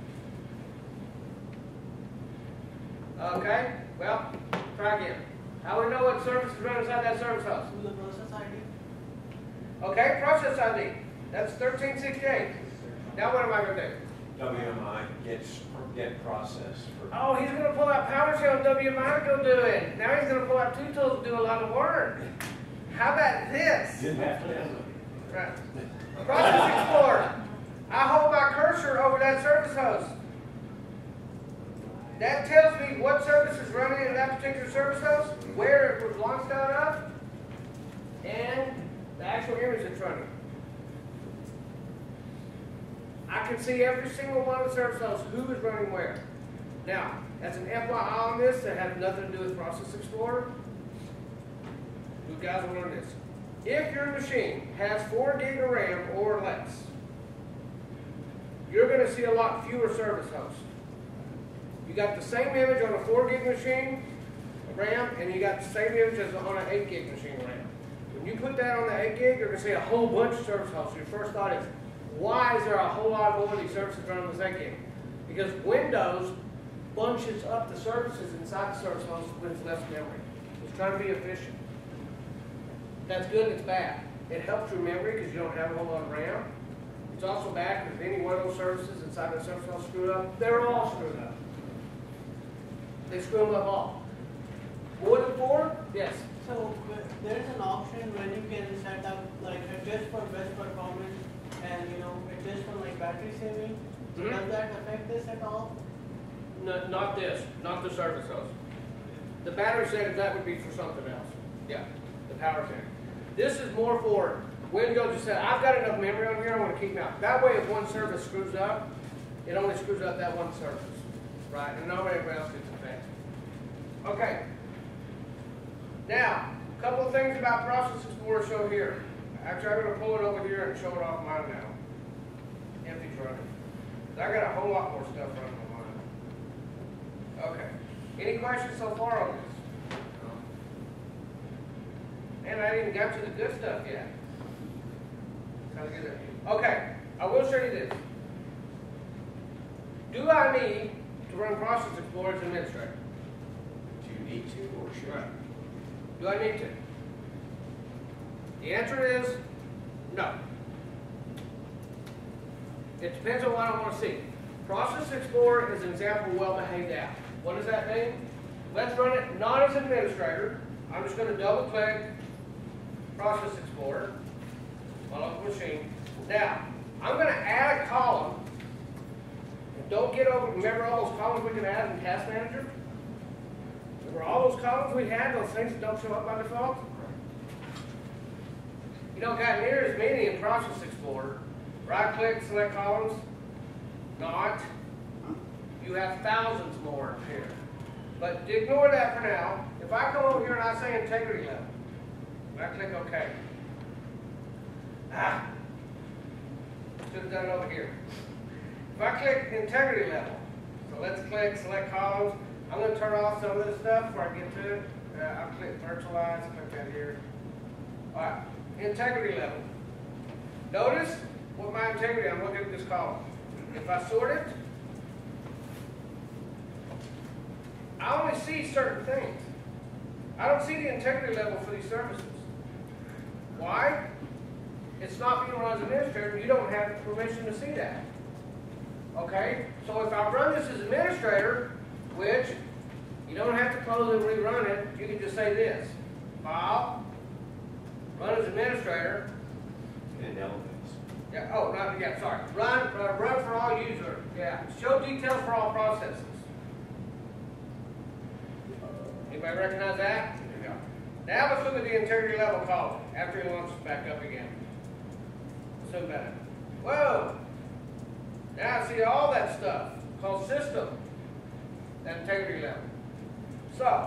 Okay, well, try again. How do we know what service is running inside that service host? Through the process I D. Okay, process I D. That's thirteen sixty-eight. Now what am I going to do? W M I gets, get processed for. Oh, he's going to pull out PowerShell and W M I to go do it. Now he's going to pull out two tools to do a lot of work. How about this? Didn't have to. Right. Process Explorer. I hold my cursor over that service host. That tells me what service is running in that particular service host, where it was launched out of, and the actual image it's running. I can see every single one of the service hosts, who is running where. Now, as an F Y I on this that has nothing to do with Process Explorer, you guys will learn this. If your machine has four gig of RAM or less, you're going to see a lot fewer service hosts. You got the same image on a four gig machine RAM, and you got the same image as on an eight gig machine RAM. When you put that on the eight gig, you're going to see a whole bunch of service hosts. Your first thought is, why is there a whole lot more of these services running on this eight gig? Because Windows bunches up the services inside the service host with less memory. It's trying to be efficient. That's good and it's bad. It helps your memory because you don't have a whole lot of RAM. It's also bad because any one of those services inside that service host screwed up, they're all screwed up. They screw them up all. More than four? Yes. So there is an option when you can set up like adjust for best performance and you know adjust for like battery saving. So Mhm. does that affect this at all? No, not this, not the service host. The battery setting, that would be for something else. Yeah, the power setting. This is more for Windows just said, I've got enough memory on here, I want to keep it out. That way if one service screws up, it only screws up that one service. Right? And nobody else gets affected. Okay. Now, a couple of things about Process Explorer show here. Actually, I'm going to pull it over here and show it off mine now. Empty's running. I got a whole lot more stuff running on mine. Okay. Any questions so far on this? And I didn't even got to the good stuff yet. How to get it. Okay, I will show you this. Do I need to run Process Explorer as administrator? Do you need to or should you? Do I need to? The answer is no. It depends on what I want to see. Process Explorer is an example of well-behaved app. What does that mean? Let's run it not as administrator. I'm just going to double click Process Explorer on a local machine. Now, I'm going to add a column. And don't get over, remember all those columns we can add in Task Manager? Remember all those columns we had, those things that don't show up by default? You don't got near as many in Process Explorer. Right click, select columns. Not. You have thousands more here. But ignore that for now. If I come over here and I say integrity level, and I click OK. Ah. Should have done it over here. If I click integrity level, so let's click select columns. I'm going to turn off some of this stuff before I get to it. Uh, I'll click virtualize, click that here. All right, integrity level. Notice what my integrity, I'm looking at this column. If I sort it, I only see certain things. I don't see the integrity level for these services. Why? It's not being run as administrator. You don't have permission to see that. Okay? So if I run this as administrator, which you don't have to close and rerun it, you can just say this. File, run as administrator. And elements. Yeah, oh, not, yeah, sorry. Run, uh, run for all users. Yeah. Show details for all processes. Anybody recognize that? There you go. Now let's look at the integrity level column after he launches back up again. So better. Whoa! Now I see all that stuff called system, that integrity level. So,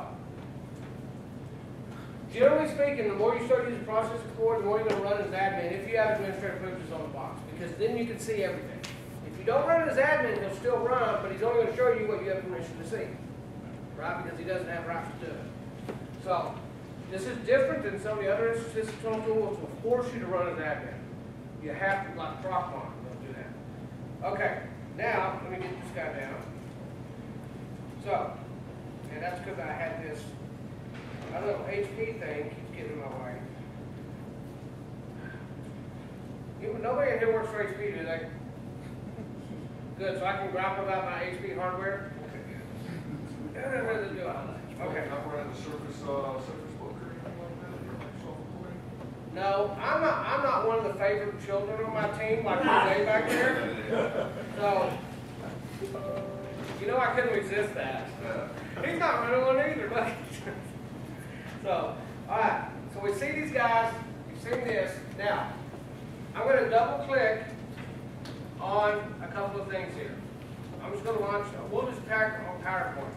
generally speaking, the more you start using Process Explorer, the more you're going to run as admin if you have administrative privileges on the box, because then you can see everything. If you don't run it as admin, he'll still run, but he's only going to show you what you have permission to see, right? Because he doesn't have rights to do it. So, this is different than some of the other institutional tools will force you to run as admin. You have to, like Procmon, don't do that. Okay, now let me get this guy down. So, and that's because I had this. That little H P thing keeps getting in my way. You, nobody in here works for H P, do they? Good, so I can grapple about my H P hardware? Okay. Okay. Not running the Surface, uh, Surface Book or anything like that, or Microsoft Recording? No, I'm not, I'm not one of the favorite children on my team, like Jose back there. So, you know I couldn't resist that. He's not running one either, but. So, all right. So we see these guys. We've seen this. Now, I'm going to double click on a couple of things here. I'm just going to launch. We'll just pack on PowerPoint.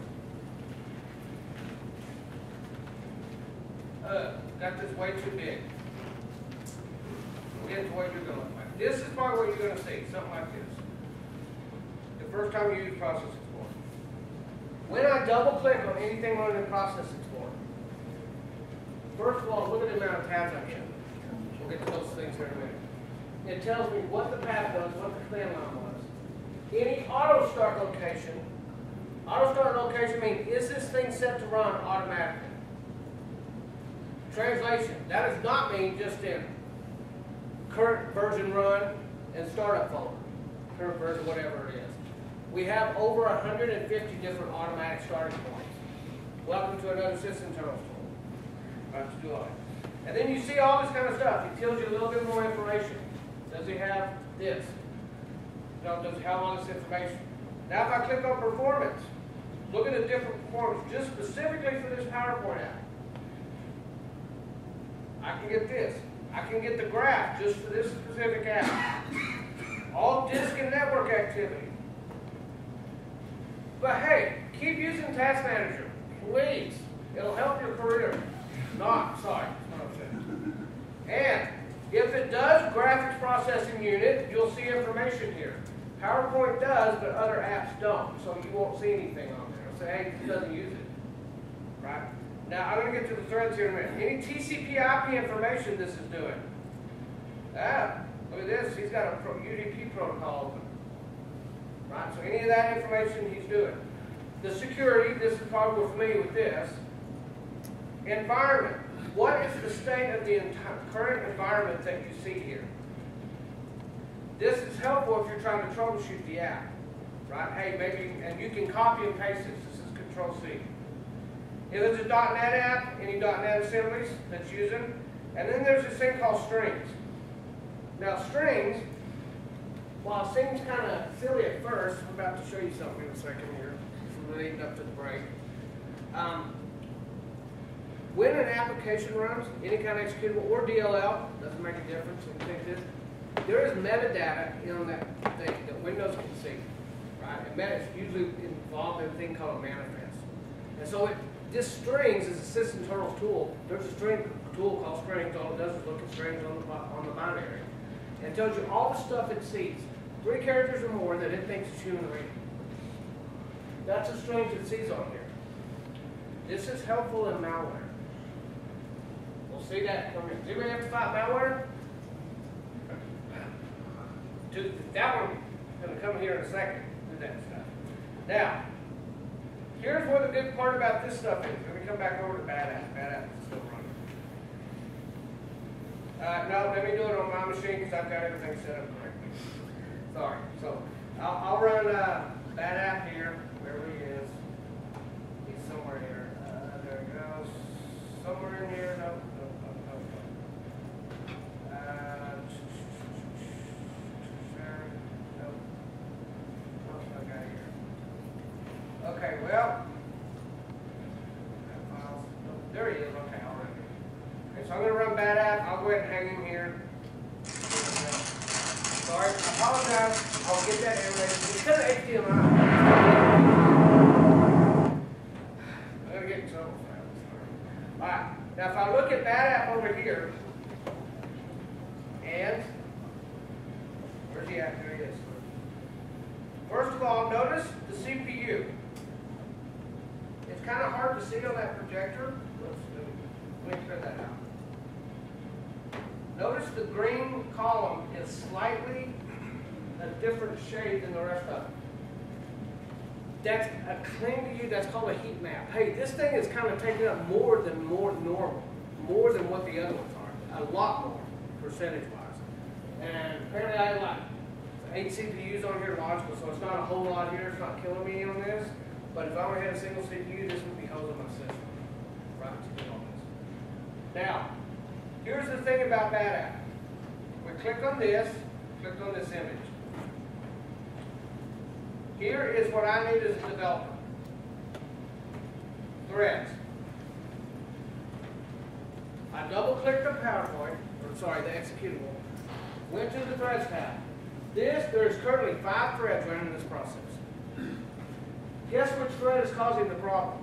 Uh, got this way too big. We'll get to what you're going to look like. This is probably what you're going to see. Something like this. The first time you use Process Explorer. When I double click on anything on the Process Explorer, first of all, look at the amount of tabs I'm in. We'll get to those things here in a minute. It tells me what the path was, what the command line was. Any auto start location. Auto start location means, is this thing set to run automatically? Translation. That does not mean just in current version run and startup folder. Current version, whatever it is. We have over one hundred fifty different automatic starting points. Welcome to another system terminal tool. Right, to do all that. And then you see all this kind of stuff. It tells you a little bit more information. Does he have this? No, does he have all this information? Now if I click on performance, look at the different performance, just specifically for this PowerPoint app. I can get this. I can get the graph just for this specific app. All disk and network activity. But hey, keep using Task Manager, please. It'll help your career. Not, sorry, that's what I'm saying. And if it does graphics processing unit, you'll see information here. PowerPoint does, but other apps don't, so you won't see anything on there. It'll say, hey, it doesn't use it. Right? Now, I'm going to get to the threads here in a minute. Any T C P I P information this is doing. Ah, Look at this, he's got a pro- U D P protocol open. Right, so any of that information he's doing. The security, this is probably we're familiar with this. Environment. What is the state of the entire current environment that you see here? This is helpful if you're trying to troubleshoot the app. Right? Hey, maybe, and you can copy and paste this. This is Control C. If it's a dot net app, any dot net assemblies that's using, and then there's this thing called strings. Now strings, while it seems kind of silly at first, I'm about to show you something in a second here, leading up to the break. Um, when an application runs, any kind of executable or D L L, doesn't make a difference, if you think this, there is metadata in that thing that Windows can see. Right? And meta is usually involved in a thing called a manifest. And so it, this strings is a system internal tool. There's a string tool called strings. All it does is look at strings on the, on the binary. And it tells you all the stuff it sees. Three characters or more that it thinks is human reading. That's the strings it sees on here. This is helpful in malware. We'll see that coming. Does anybody have to fight malware? Do, that one going to come here in a second. Do that stuff. Now, here's what the good part about this stuff is. Let me come back over to Bad App. Bad App is still running. Uh, no, let me do it on my machine because I've got everything set up correctly. Sorry. So I'll, I'll run uh, Bad App here, wherever he is. He's somewhere here. Uh, there he goes. Somewhere in here. No, no, no, no, no. Uh, no. What I got here? Okay, well. There he is. Okay, I'll run him. Okay, so I'm going to run Bad App. I'll go ahead and hang him here. Sorry, I apologize. I'll get that animated. Instead of H D M I. I'm going to get in trouble for that. Alright, now if I look at Bad App over here, and where's he at? There he is. First of all, notice the C P U. It's kind of hard to see on that projector. Let's, let me turn that out. Notice the green column is slightly a different shade than the rest of it. That's a claim to you, that's called a heat map. Hey, this thing is kind of taking up more than more normal, more than what the other ones are, a lot more, percentage-wise. And apparently I have like eight C P Us on here, logical, so it's not a whole lot here, it's not killing me on this. But if I only had a single C P U, this would be hosing my system. Right, to do all this. Now, here's the thing about Bad App. We click on this, click on this image. Here is what I need as a developer. Threads. I double click the PowerPoint, or sorry, the executable, went to the Threads tab. This, there's currently five threads running in this process. Guess which thread is causing the problem?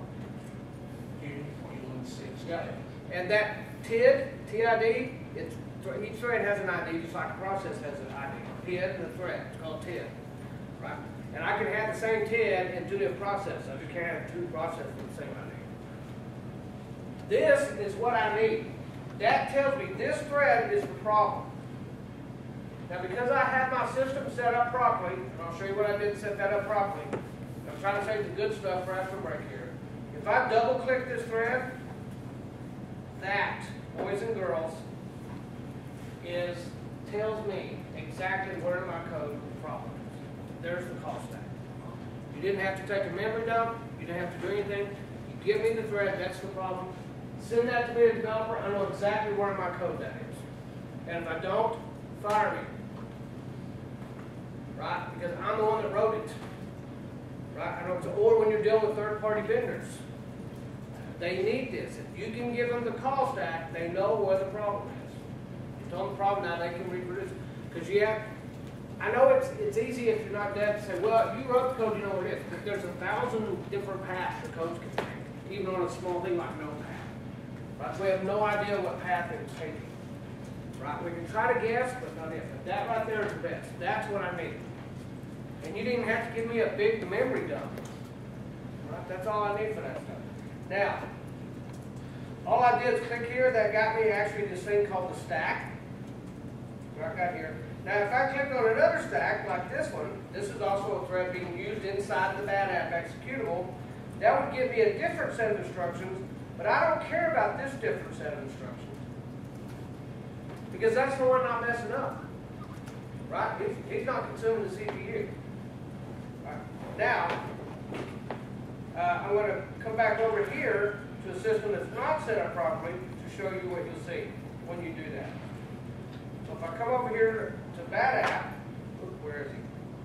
Yeah. And that T I D, T I D, it's, each thread has an I D, just like a process has an I D. T I D and a thread, it's called T I D. Right? And I can have the same T I D in two different processes. I just can't have two processes with the same I D. This is what I need. That tells me this thread is the problem. Now because I have my system set up properly, and I'll show you what I did to set that up properly. I'm trying to save the good stuff for after break here. If I double click this thread, that, boys and girls, is tells me exactly where in my code the problem is. There's the call stack. You didn't have to take a memory dump. You didn't have to do anything. You give me the thread, that's the problem. Send that to me as a developer. I know exactly where in my code that is. And if I don't, fire me. Right? Because I'm the one that wrote it. Right? I know it's, or when you're dealing with third-party vendors. They need this. If you can give them the call stack, they know where the problem is. You tell them the problem now, they can reproduce it. Because you have, I know it's it's easy if you're not dead to say, well, you wrote the code, you know what it is. But there's a thousand different paths the codes can take, even on a small thing like no path. Right? So we have no idea what path it's taking. Right? We can try to guess, but not if. But that right there is the best. That's what I need. And you didn't have to give me a big memory dump. Right? That's all I need for that stuff. Now, all I did is click here. That got me actually this thing called the stack. What I got here. Now, if I click on another stack, like this one, this is also a thread being used inside the bad app executable, that would give me a different set of instructions, but I don't care about this different set of instructions. Because that's the one not messing up. Right? He's, he's not consuming the C P U. Right. Now, uh, I'm going to come back over here to a system that's not set up properly to show you what you'll see when you do that. So if I come over here to bad app, look, where is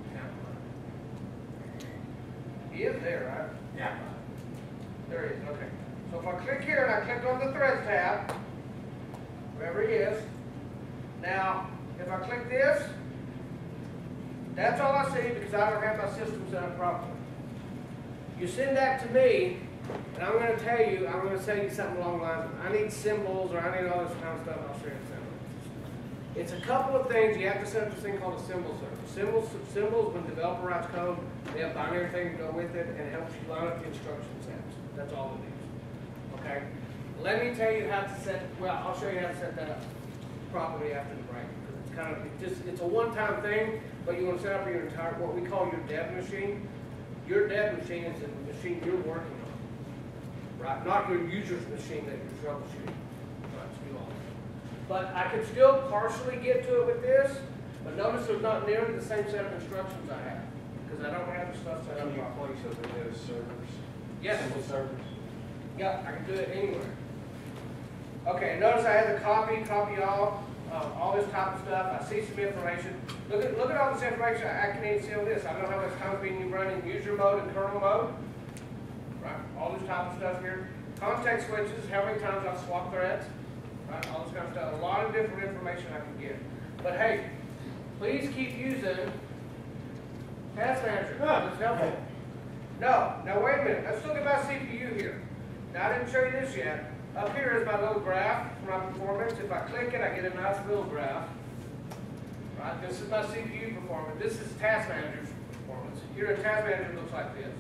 he? He is there, right? Yeah. There he is, okay. So if I click here and I click on the Threads tab, wherever he is, now if I click this, that's all I see because I don't have my system set up properly. You send that to me, and I'm going to tell you, I'm going to tell you something along the lines of, I need symbols or I need all this kind of stuff, I'll show you in a second. It's a couple of things. You have to set up this thing called a symbol server. Symbols, symbols, when the developer writes code, they have binary thing to go with it, and it helps you line up the instruction sets. That's all it is. Okay? Let me tell you how to set, well, I'll show you how to set that up properly after the break. It's kind of, it just, it's a one-time thing, but you want to set up your entire, what we call your dev machine. Your dev machine is the machine you're working on, right? Not your user's machine that you're troubleshooting. Right, so you all. But I can still partially get to it with this, but notice there's not nearly the same set of instructions I have, because I don't have the stuff set up Can you properly. place over those servers? Yes. Single servers? Yeah, I can do it anywhere. Okay, notice I have the copy, copy all, uh, all this type of stuff. I see some information. Look at look at all this information. I, I can even see all this. I know how much time being running user mode and kernel mode. Right, all this type of stuff here. Context switches, how many times I've swapped threads. Right, all this kind of stuff. A lot of different information I can get. But hey, please keep using Task Manager. It's helpful. No, now wait a minute. Let's look at my C P U here. Now I didn't show you this yet. Up here is my little graph for my performance. If I click it, I get a nice little graph. Right, this is my C P U performance. This is Task Manager's performance. Here in Task Manager it looks like this.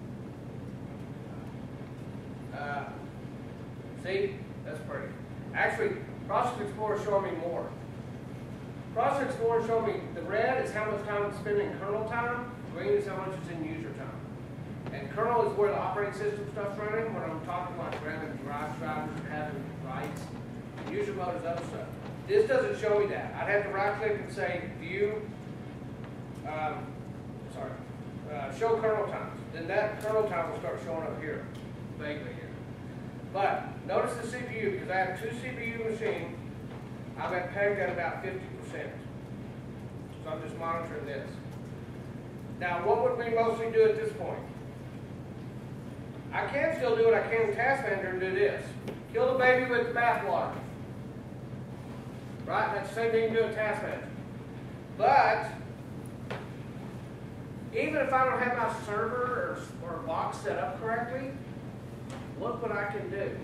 Uh, see, that's pretty. Actually, Process Explorer is showing me more. Process Explorer is showing me the red is how much time it's spending in kernel time. Green is how much it's in user time. And kernel is where the operating system stuff's running, when I'm talking like grabbing drive drivers and having writes. User mode is other stuff. This doesn't show me that. I'd have to right click and say view, um, sorry, uh, show kernel times. Then that kernel time will start showing up here, vaguely here. But notice the C P U, because I have two C P U machines, I'm at pegged at about fifty percent. So I'm just monitoring this. Now, what would we mostly do at this point? I can still do what I can in Task Manager and do this. Kill the baby with the bathwater. Right? That's the same thing you do in Task Manager. But, even if I don't have my server or, or box set up correctly, look what I can do.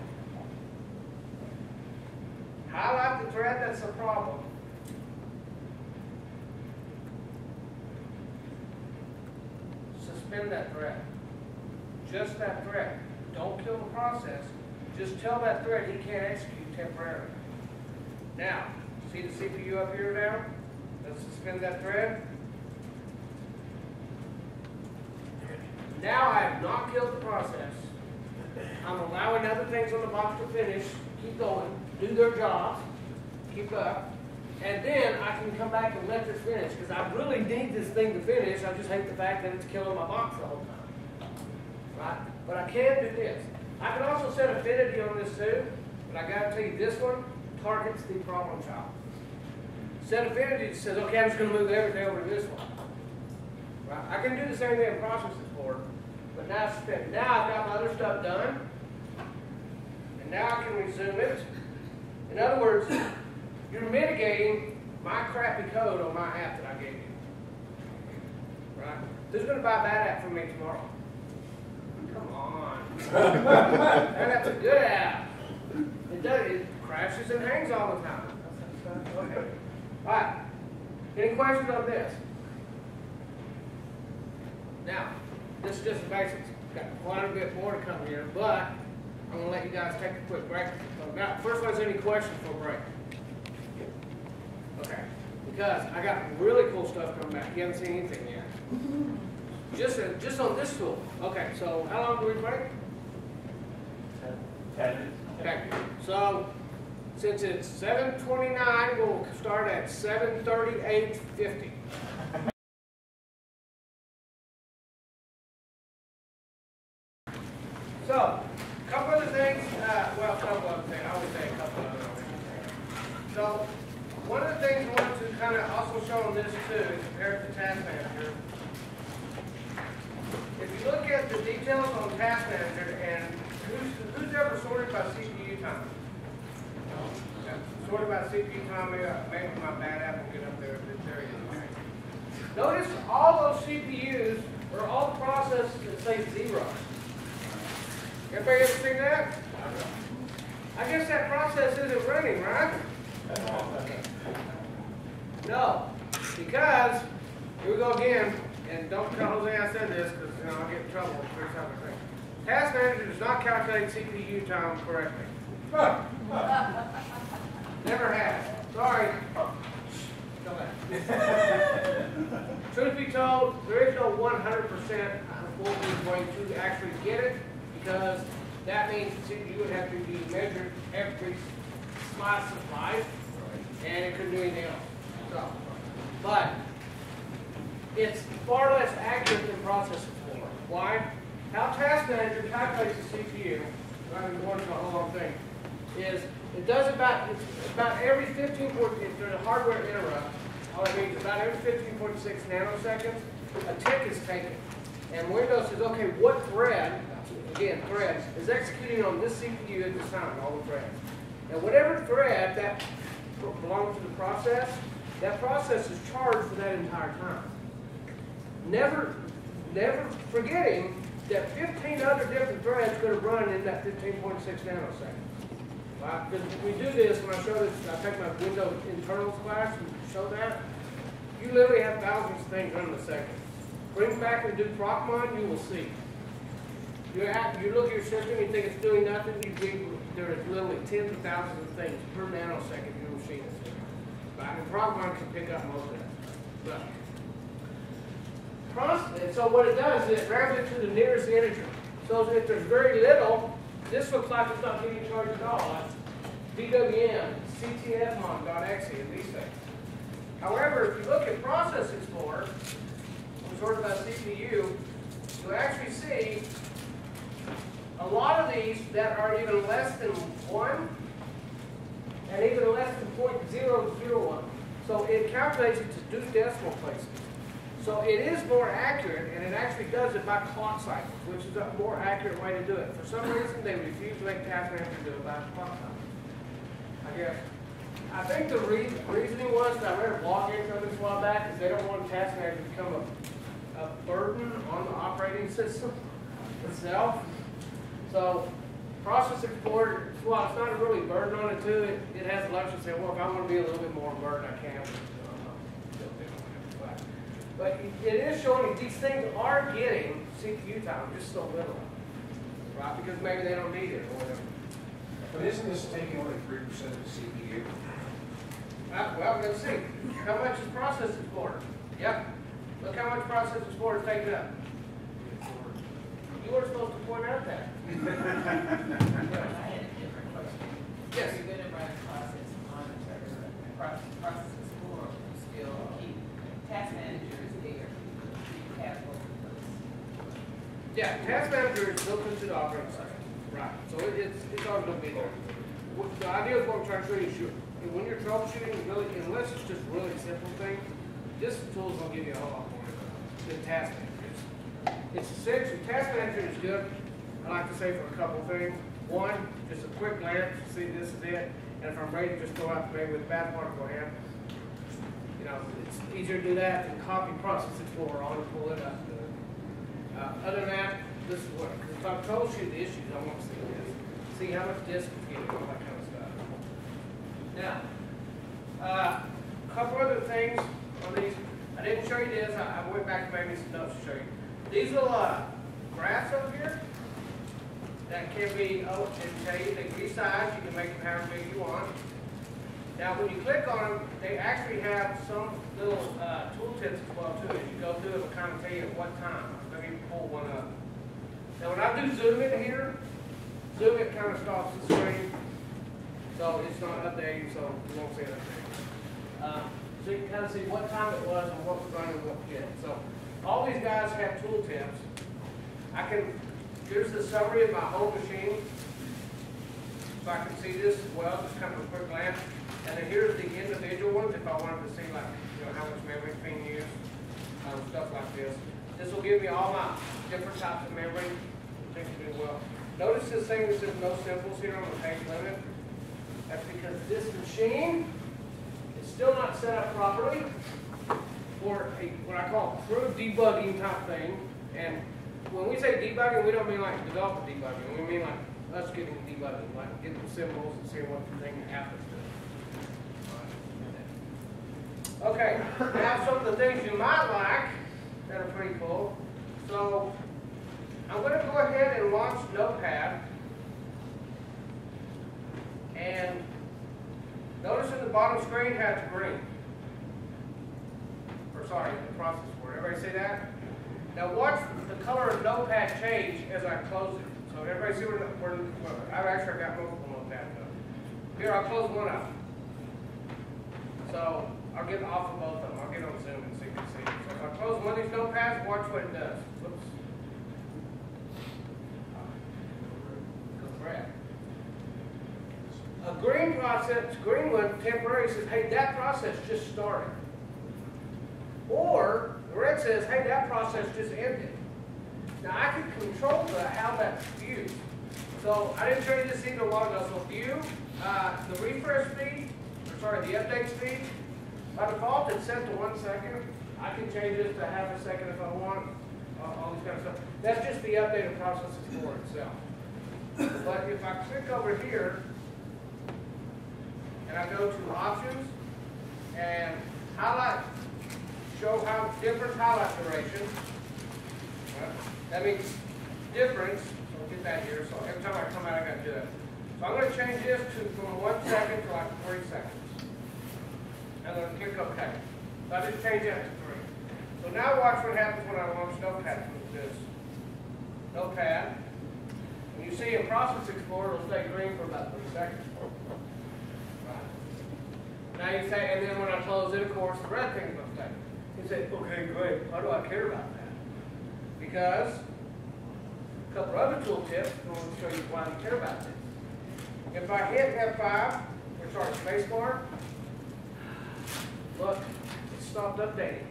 Highlight the thread that's a problem. Suspend that thread. Just that thread. Don't kill the process. Just tell that thread he can't execute temporarily. Now, see the C P U up here now? Let's suspend that thread. Now I have not killed the process. I'm allowing other things on the box to finish, keep going, do their jobs, keep up, and then I can come back and let this finish, because I really need this thing to finish. I just hate the fact that it's killing my box the whole time. Right? But I can do this. I can also set affinity on this too, but I gotta tell you, this one targets the problem child. Set affinity says, okay, I'm just gonna move everything over to this one. Right? I can do the same thing in Process Explorer, but now, now I've got my other stuff done, and now I can resume it. In other words, you're mitigating my crappy code on my app that I gave you. Right? Who's going to buy that app from me tomorrow? Come on. And that's a good app. It does. It crashes and hangs all the time. Okay. All right. Any questions on this? Now, this is just the basics. Got quite a bit more to come here, but I'm going to let you guys take a quick break. Now, first, let's any questions for a break. Okay. because I got really cool stuff coming back. You haven't seen anything yet. Just, uh, just on this tool. Okay, so how long do we break? Ten. Okay, so since it's seven twenty-nine, we'll start at seven thirty-eight fifty. So, a couple other things, uh, well, a couple other things, I would say a couple other things. So, one of the things I wanted to kind of also show on this too, is compared to Task Manager. If you look at the details on Task Manager and who's, who's ever sorted by C P U time? Yeah, sorted by C P U time, maybe, maybe my bad apple get up there, but there it is. Notice all those C P Us are all processes that say zero. Everybody ever seen that? I guess that process isn't running, right? No, because, here we go again, and don't tell Jose I said this, because you know, I'll get in trouble if there's something. Task Manager does not calculate C P U time correctly. Never has. Sorry. Go back. Truth be told, there is no one hundred percent foolproof way to actually get it, because that means the C P U would have to be measured every slice of life, and it couldn't do anything else. So, but it's far less accurate than Process Explorer. Why? How Task Manager calculates the C P U, rather than going through the whole long thing, is it does about it's about every fifteen point if there's a hardware interrupt, all that means is about every fifteen point six nanoseconds, a tick is taken. And Windows says, okay, what thread, again, threads, is executing on this C P U at this time, all the threads. And whatever thread that belongs to the process, that process is charged for that entire time. Never, never forgetting that fifteen other different threads could have run in that fifteen point six nanoseconds. Right? Because we do this, when I show this, I take my Windows internals class and show that, you literally have thousands of things running a second. Bring back and do Procmon, you will see. You, have, you look at your system, you think it's doing nothing, you think there are literally tens of thousands of things per nanosecond your machine is doing. Right? And Procmon can pick up most of that. But, and so what it does is it grabs it to the nearest integer. So if there's very little, this looks like it's not getting charged at all. Like D W M, C T F mon dot E X E, and these things. However, if you look at Process Explorer, sorted by C P U, you'll actually see a lot of these that are even less than one and even less than zero point zero zero one. So it calculates it to do decimal places. So it is more accurate, and it actually does it by clock cycles, which is a more accurate way to do it. For some reason, they refuse to make Task Manager do it by clock cycles. I guess. I think the reason, reasoning was that I read a blog entry on this a while back is they don't want Task Manager to become a, a burden on the operating system itself. So Process Explorer, well, it's not a really burden on it too. It, it has the luxury to say, well, if I want to be a little bit more burden, I can. But it is showing that these things are getting C P U time, just so little, right? Because maybe they don't need it or whatever. But isn't this taking only three percent of the C P U? Uh, well, let's see. How much is Process Explorer? Yep. Look how much Process Explorer is taking up. You were supposed to point out that. I had a different question. Yes. You're going to run a process monitor, process, process explorer, still keep task managers there. You have both of those. Yeah, Task Manager is built into the operating system. Right. So it, it's, it's always going to be there. What, the idea of what I'm trying to show you is you, when you're troubleshooting, really, unless it's just really simple things, this tool is going to give you a whole lot more than Task Manager. It's, it's essentially, Task Manager is good, I like to say, for a couple of things. One, just a quick glance, see this is it, and if I'm ready to just go out maybe with bath particle in, you know, it's easier to do that than copy Process Explorer on and pull it up. Uh, other than that, this is what, if I troubleshoot the issues, I want to see this. See how much disk is getting, all that kind of stuff. Now, a uh, couple other things on these. I didn't show you this. I, I went back to maybe some notes to show you. These little uh, graphs over here that can be, oh, and tell you they can be sized. You can make them however big you want. Now, when you click on them, they actually have some little uh, tooltips as well too. As you go through, it'll kind of tell you at what time. Let me pull one up. Now, when I do zoom in here, zoom it kind of stops the screen, so it's not updating, so you won't see it updating. Uh, so you can kind of see what time it was and what was running and what we did. So all these guys have tooltips. I can. Here's the summary of my whole machine. So I can see this as well, just kind of a quick glance. And then here's the individual ones if I wanted to see like, you know, how much memory is being used, um, stuff like this. This will give me all my different types of memory. Things do well. Notice this thing that says no symbols here on the page limit. That's because this machine is still not set up properly for a, what I call true debugging type thing. And when we say debugging, we don't mean like developer debugging. We mean like us getting debugging, like getting the symbols and seeing what the thing happens to. Okay, now some of the things you might like that are pretty cool. So I'm going to go ahead and launch Notepad. And notice in the bottom screen has green. Or sorry, the process word. Everybody see that? Now watch the color of Notepad change as I close it. So everybody see where, where, where I've actually got multiple Notepads though. Here, I'll close one up. So I'll get off of both of them. I'll get on Zoom and so you can see. So if I close one of these Notepads, watch what it does. Whoops. Go red. A green process, green one, temporary, says, hey, that process just started. Or the red says, hey, that process just ended. Now I can control the, how that's viewed. So I didn't show you this either long ago. So view, uh, the refresh speed, or sorry, the update speed. By default, it's set to one second. I can change this to half a second if I want. Uh, all this kind of stuff. That's just the updated process explorer itself. But if I click over here and I go to options and highlight, show how different highlight duration. Right? That means difference. So we'll get that here. So every time I come out, I got to do it. So I'm going to change this to from one second to like three seconds. And then click OK. So I just changed that to three. So now watch what happens when I launch Notepad with this. Notepad. And you see in Process Explorer, it'll stay green for about three seconds. Right. Now you say, and then when I close it, of course, the red thing will stay. You say, okay, great. Why do I care about that? Because a couple other tooltips will show you why you care about this. If I hit F five, or sorry, spacebar, look, it stopped updating.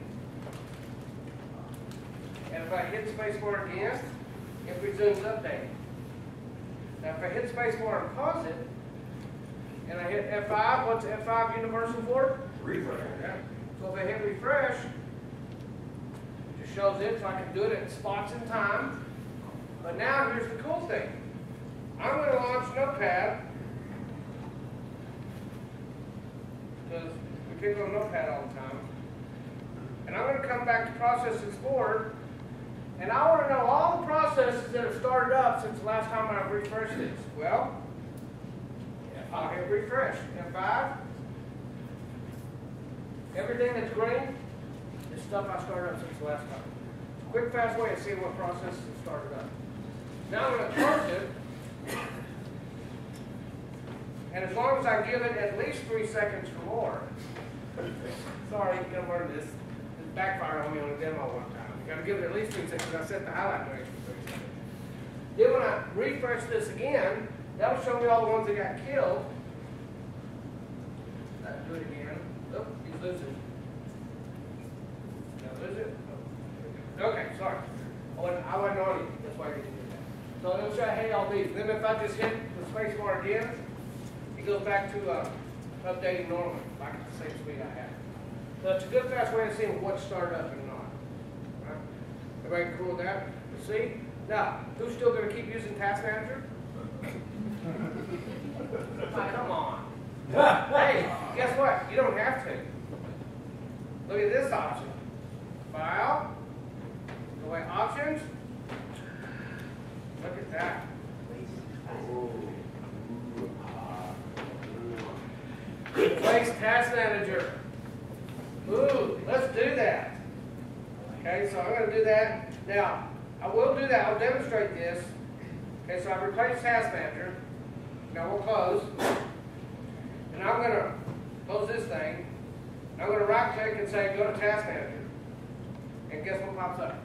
And if I hit spacebar again, it resumes updating. Now if I hit spacebar and pause it, and I hit F five, what's F five universal for? Refresh. Yeah. So if I hit refresh, it just shows it, so I can do it at spots in time. But now here's the cool thing. I'm going to launch Notepad, because we pick on Notepad all the time. And I'm going to come back to Process Explorer, and I want to know all the processes that have started up since the last time I've refreshed this. Well, I'll hit refresh. F five. Everything that's green is stuff I started up since the last time. It's a quick, fast way of seeing what processes have started up. Now I'm going to close it. And as long as I give it at least three seconds or more, sorry, you're going to learn this. It backfired on me on a demo one time. You got to give it at least three seconds. I set the highlight duration for three seconds. Then when I refresh this again, that'll show me all the ones that got killed. Let's do it again. Oh, he's losing. Did I lose it? Oh. Okay, sorry. I wasn't, I wasn't on it. That's why I didn't do that. So it'll show, hey, all these. Then if I just hit the space bar again, it goes back to uh, updating normally, like at the same speed I had. So it's a good, fast way of seeing what started up and not. Right? Everybody cool with that? Let's see? Now, who's still going to keep using Task Manager? Oh, come on. Hey, guess what? You don't have to. Look at this option. File. Go away options. Look at that. Ooh. Ooh. Ah. Ooh. replace task manager. Ooh, let's do that. Okay, so I'm gonna do that. Now, I will do that, I'll demonstrate this. Okay, so I replaced task manager. Now we'll close. And I'm gonna close this thing. I'm gonna right click and say go to task manager. And guess what pops up?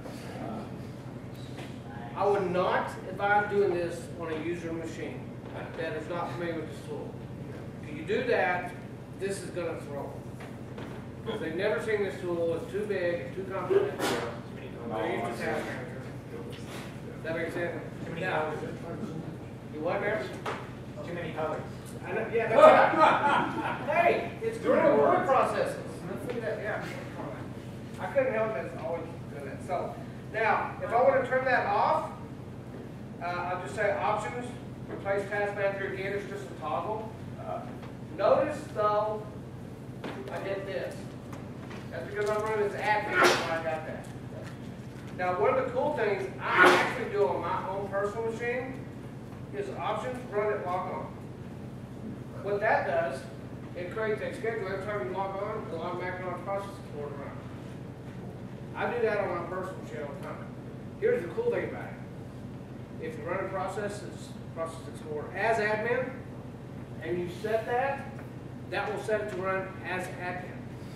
I would not advise doing this on a user machine that is not familiar with this tool. If you do that, this is gonna throw. Because they've never seen this tool, it's too big, it's too complex. They're used to task manager. Does that make sense? Now, you what, Mayor? Too many colors. I know, yeah, that's right. Hey, it's doing word processes. Let's see that, yeah. I couldn't help it, it's always doing that. So, now, if I want to turn that off, uh, I'll just say options, replace task manager again, it's just a toggle. Uh, notice though, I did this. That's because I'm running this admin, so I got that. Now, one of the cool things I actually do on my own personal machine is options, run it, log on. What that does, it creates a schedule. Every time you log on, it'll automatically on process board run. I do that on my personal machine all the time. Here's the cool thing about it. If you run a process, it's Process Explorer as admin, and you set that, that will set it to run as admin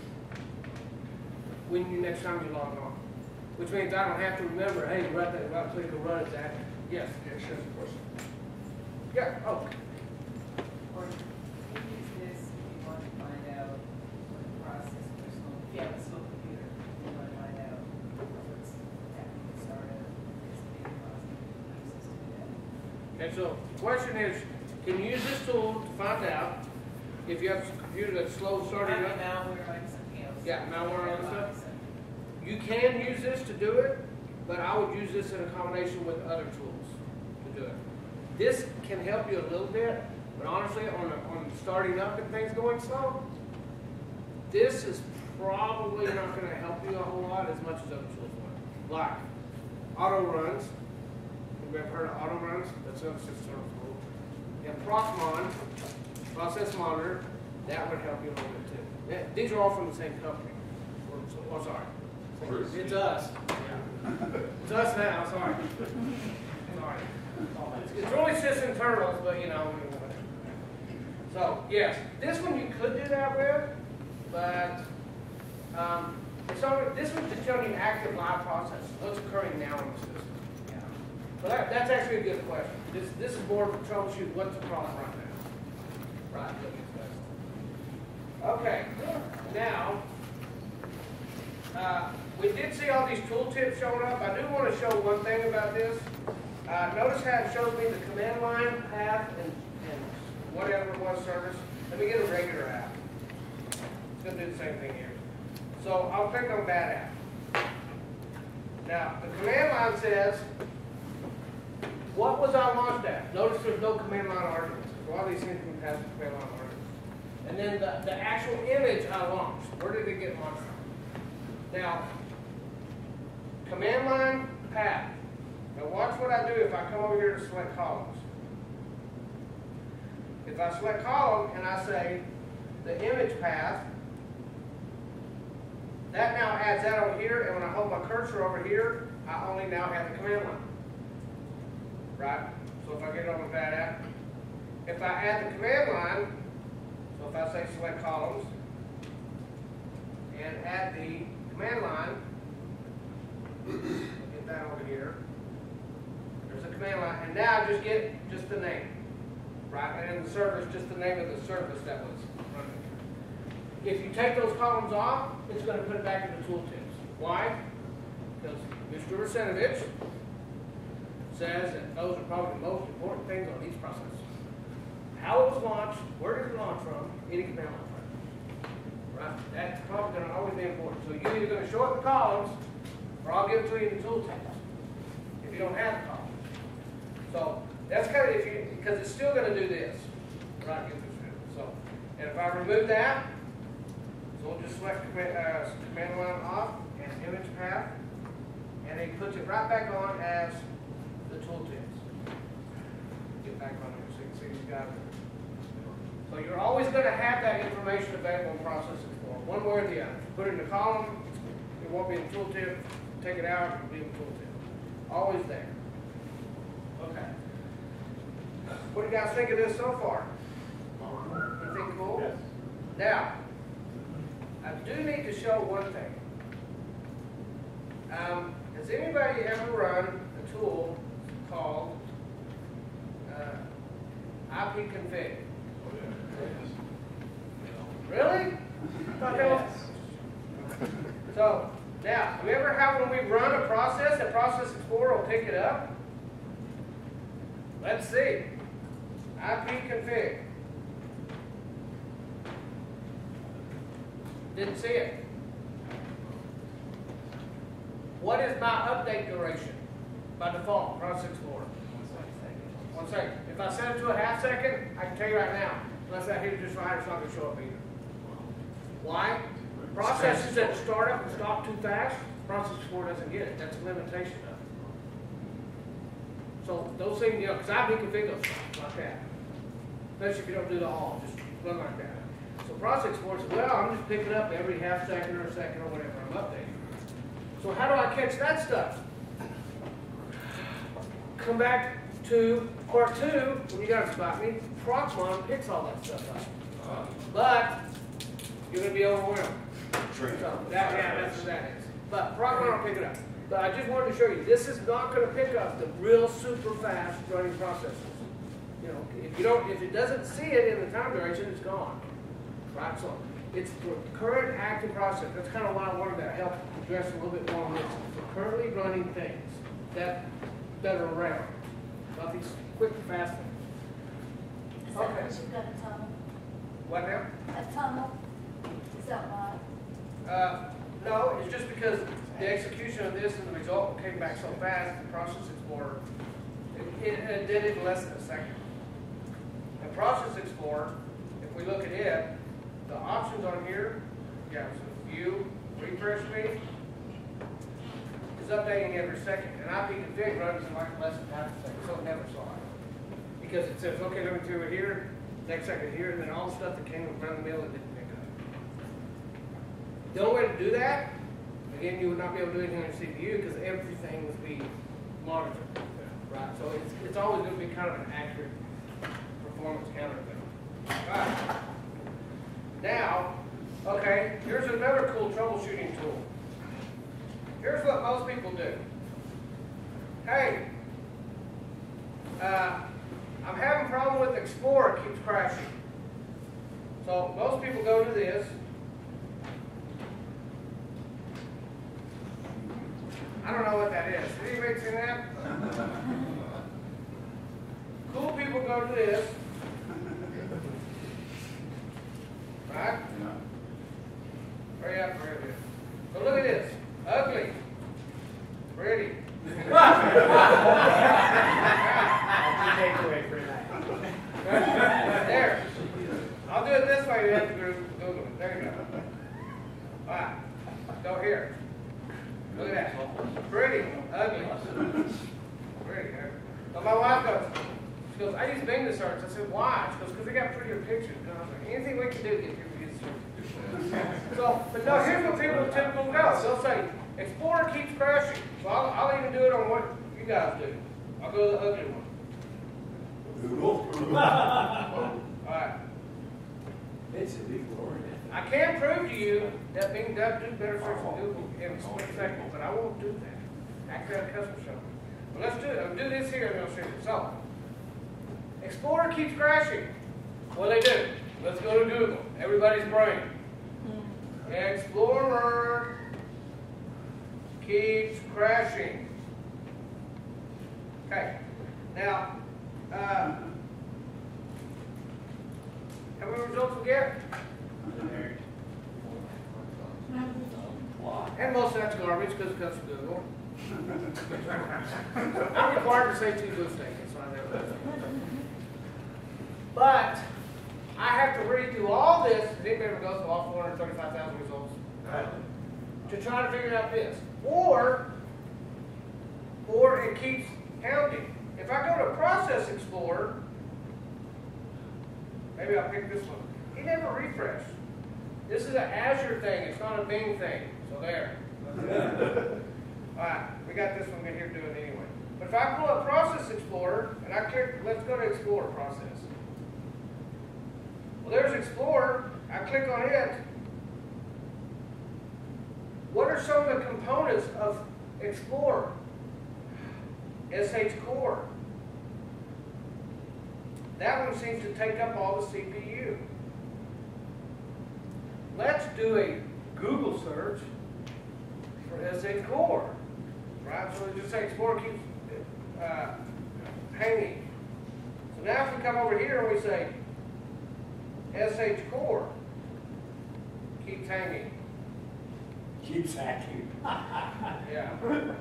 when you next time you log on. Which means I don't have to remember, hey, right that right click and run as admin. Yes. Yeah, sure, of course. Yeah. Oh. Or you can use this if you want to find out what the process personal, if you have a slow computer, you want to find out what's happening to start up, this big process, access to that. Okay, so the question is, can you use this tool to find out if you have a computer that's slow starting Might up? be malware, might be something else. Yeah, malware and other stuff. Something. You can use this to do it, but I would use this in a combination with other tools to do it. This can help you a little bit, but honestly, on, on starting up and things going slow, this is probably not going to help you a whole lot as much as other tools would. Like auto runs. Have you ever heard of auto runs? That's another system tool. And Procmon, process monitor, that would help you a little bit too. Yeah, these are all from the same company. Oh, sorry. It's us. It's us now, sorry. Sorry. It's, it's really just internals, but you know. So, yes, this one you could do that with, but um, it's only, this one's just showing you active live process. What's occurring now in the system. Yeah. But that, that's actually a good question. This, this is more of a troubleshoot what's the problem right now. Right, look at this. Okay, now, uh, we did see all these tooltips showing up. I do want to show one thing about this. Uh, notice how it shows me the command line path and, and whatever it was service. Let me get a regular app. It's going to do the same thing here. So I'll click on that app. Now, the command line says, what was I launched at? Notice there's no command line arguments. A lot of these things can pass the command line arguments. And then the, the actual image I launched. Where did it get launched from? Now, command line path. Now watch what I do if I come over here to select columns. If I select column and I say the image path, that now adds that over here, and when I hold my cursor over here, I only now have the command line. Right? So if I get on with that app, if I add the command line, so if I say select columns and add the command line, get that over here. There's a command line, and now just get just the name, right? And in the service, just the name of the service that was running. If you take those columns off, it's going to put it back in the tooltips. Why? Because Mister Rusinovich says that those are probably the most important things on each process. How it was launched, where did it launch from, any command line from. Right? That's probably going to always be important. So you're either going to show up the columns, or I'll give it to you in the tooltips if you don't have the columns. So that's kind of if you, because it's still going to do this. Right? So, and if I remove that, so we'll just select command, uh, command line off and image path, and it puts it right back on as the tooltips. Get back on there so you can see these guys. So you're always going to have that information available in Process Explorer, one way or the other. Put it in the column, it won't be in the tooltip. Take it out, it'll be in the tooltip. Always there. Okay. What do you guys think of this so far? You think cool? Yes. Now, I do need to show one thing. Um, has anybody ever run a tool called uh, I P config? Really? Thought that was- So, now, have you ever had when we run a process, that Process Explorer will pick it up? Let's see. I P config. Didn't see it. What is my update duration by default, Process Explorer? One second. If I set it to a half second, I can tell you right now, unless I hit it just right, it's not going to show up either. Why? Processes that start up and stop too fast, Process Explorer doesn't get it. That's a limitation of it. So those things, you know, because I can configure those stuff like that. Especially if you don't do the all, just run like that. So Process Explorer says, well, I'm just picking up every half second or a second or whatever I'm updating. So how do I catch that stuff? Come back to part two, when you guys spot me, Procmon picks all that stuff up. But you're going to be overwhelmed. So that, yeah, that's what that is. But Procmon will pick it up. But I just wanted to show you, this is not going to pick up the real super fast running processes. You know, if you don't, if it doesn't see it in the time duration, it's gone. Right? So it's for current active process. That's kind of why I wanted to help address a little bit more on this. For currently running things that that are around. Not these quick, fast things. Is that Okay. because you've got a tunnel? What now? A tunnel? Is that why? Uh, no, it's just because the execution of this and the result came back so fast, the Process Explorer, it, it, it did it in less than a second. The Process Explorer, if we look at it, the options on here, yeah, so view, refresh me, is updating every second. And I P config runs in like less than half a second, so it never saw it. Because it says, okay, let me do it here, next second here, and then all the stuff that came around the middle, it didn't pick up. The only way to do that, again, you would not be able to do anything on your C P U because everything would be monitored, right? So it's, it's always going to be kind of an accurate performance counter thing. Right. Now, okay, here's another cool troubleshooting tool. Here's what most people do. Hey, uh, I'm having a problem with Explorer, it keeps crashing. So most people go to this. I don't know what that is. Did anybody see that? Cool people go to this. Right? Hurry up, hurry up. So look at this. Ugly. Pretty. There. I'll do it this way. You have to Google it. There you go. All right. Go here. Look at that. Pretty. Ugly. Pretty. So my wife goes, she goes, I use Bing to search. I said, why? She goes, because they got prettier pictures. And I was like, anything we can do to get people to use search. So, but no, here's what people typically go. They'll say, Explorer keeps crashing. So I'll, I'll even do it on what you guys do. I'll go to the ugly one. All right. It's illegal. I can prove to you that Bing does do better search than Google in a split second, but I won't do that. Actually, I have a custom show. But let's do it. I'll do this here and I'll show you. So, Explorer keeps crashing. What do they do? Let's go to Google. Everybody's brain. Explorer keeps crashing. Okay. Now, uh, how many results we get? And most of that's garbage because it comes from Google. I'm required to say two good statements, so I never do. But I have to read through all this. Does anybody ever go through all four hundred thirty-five thousand results? To try to figure out this. Or, or it keeps counting. If I go to Process Explorer, Maybe I'll pick this one. He never refreshed. This is an Azure thing, it's not a Bing thing. So there. Alright, we got this one here doing it anyway. But if I pull up Process Explorer, and I click, let's go to Explorer Process. Well, there's Explorer. I click on it. What are some of the components of Explorer? S H Core. That one seems to take up all the C P U. Let's do a Google search for S H Core. Right? So we just say Explorer keeps uh, hanging. So now if we come over here and we say S H Core keeps hanging. Keeps hacking. Yeah.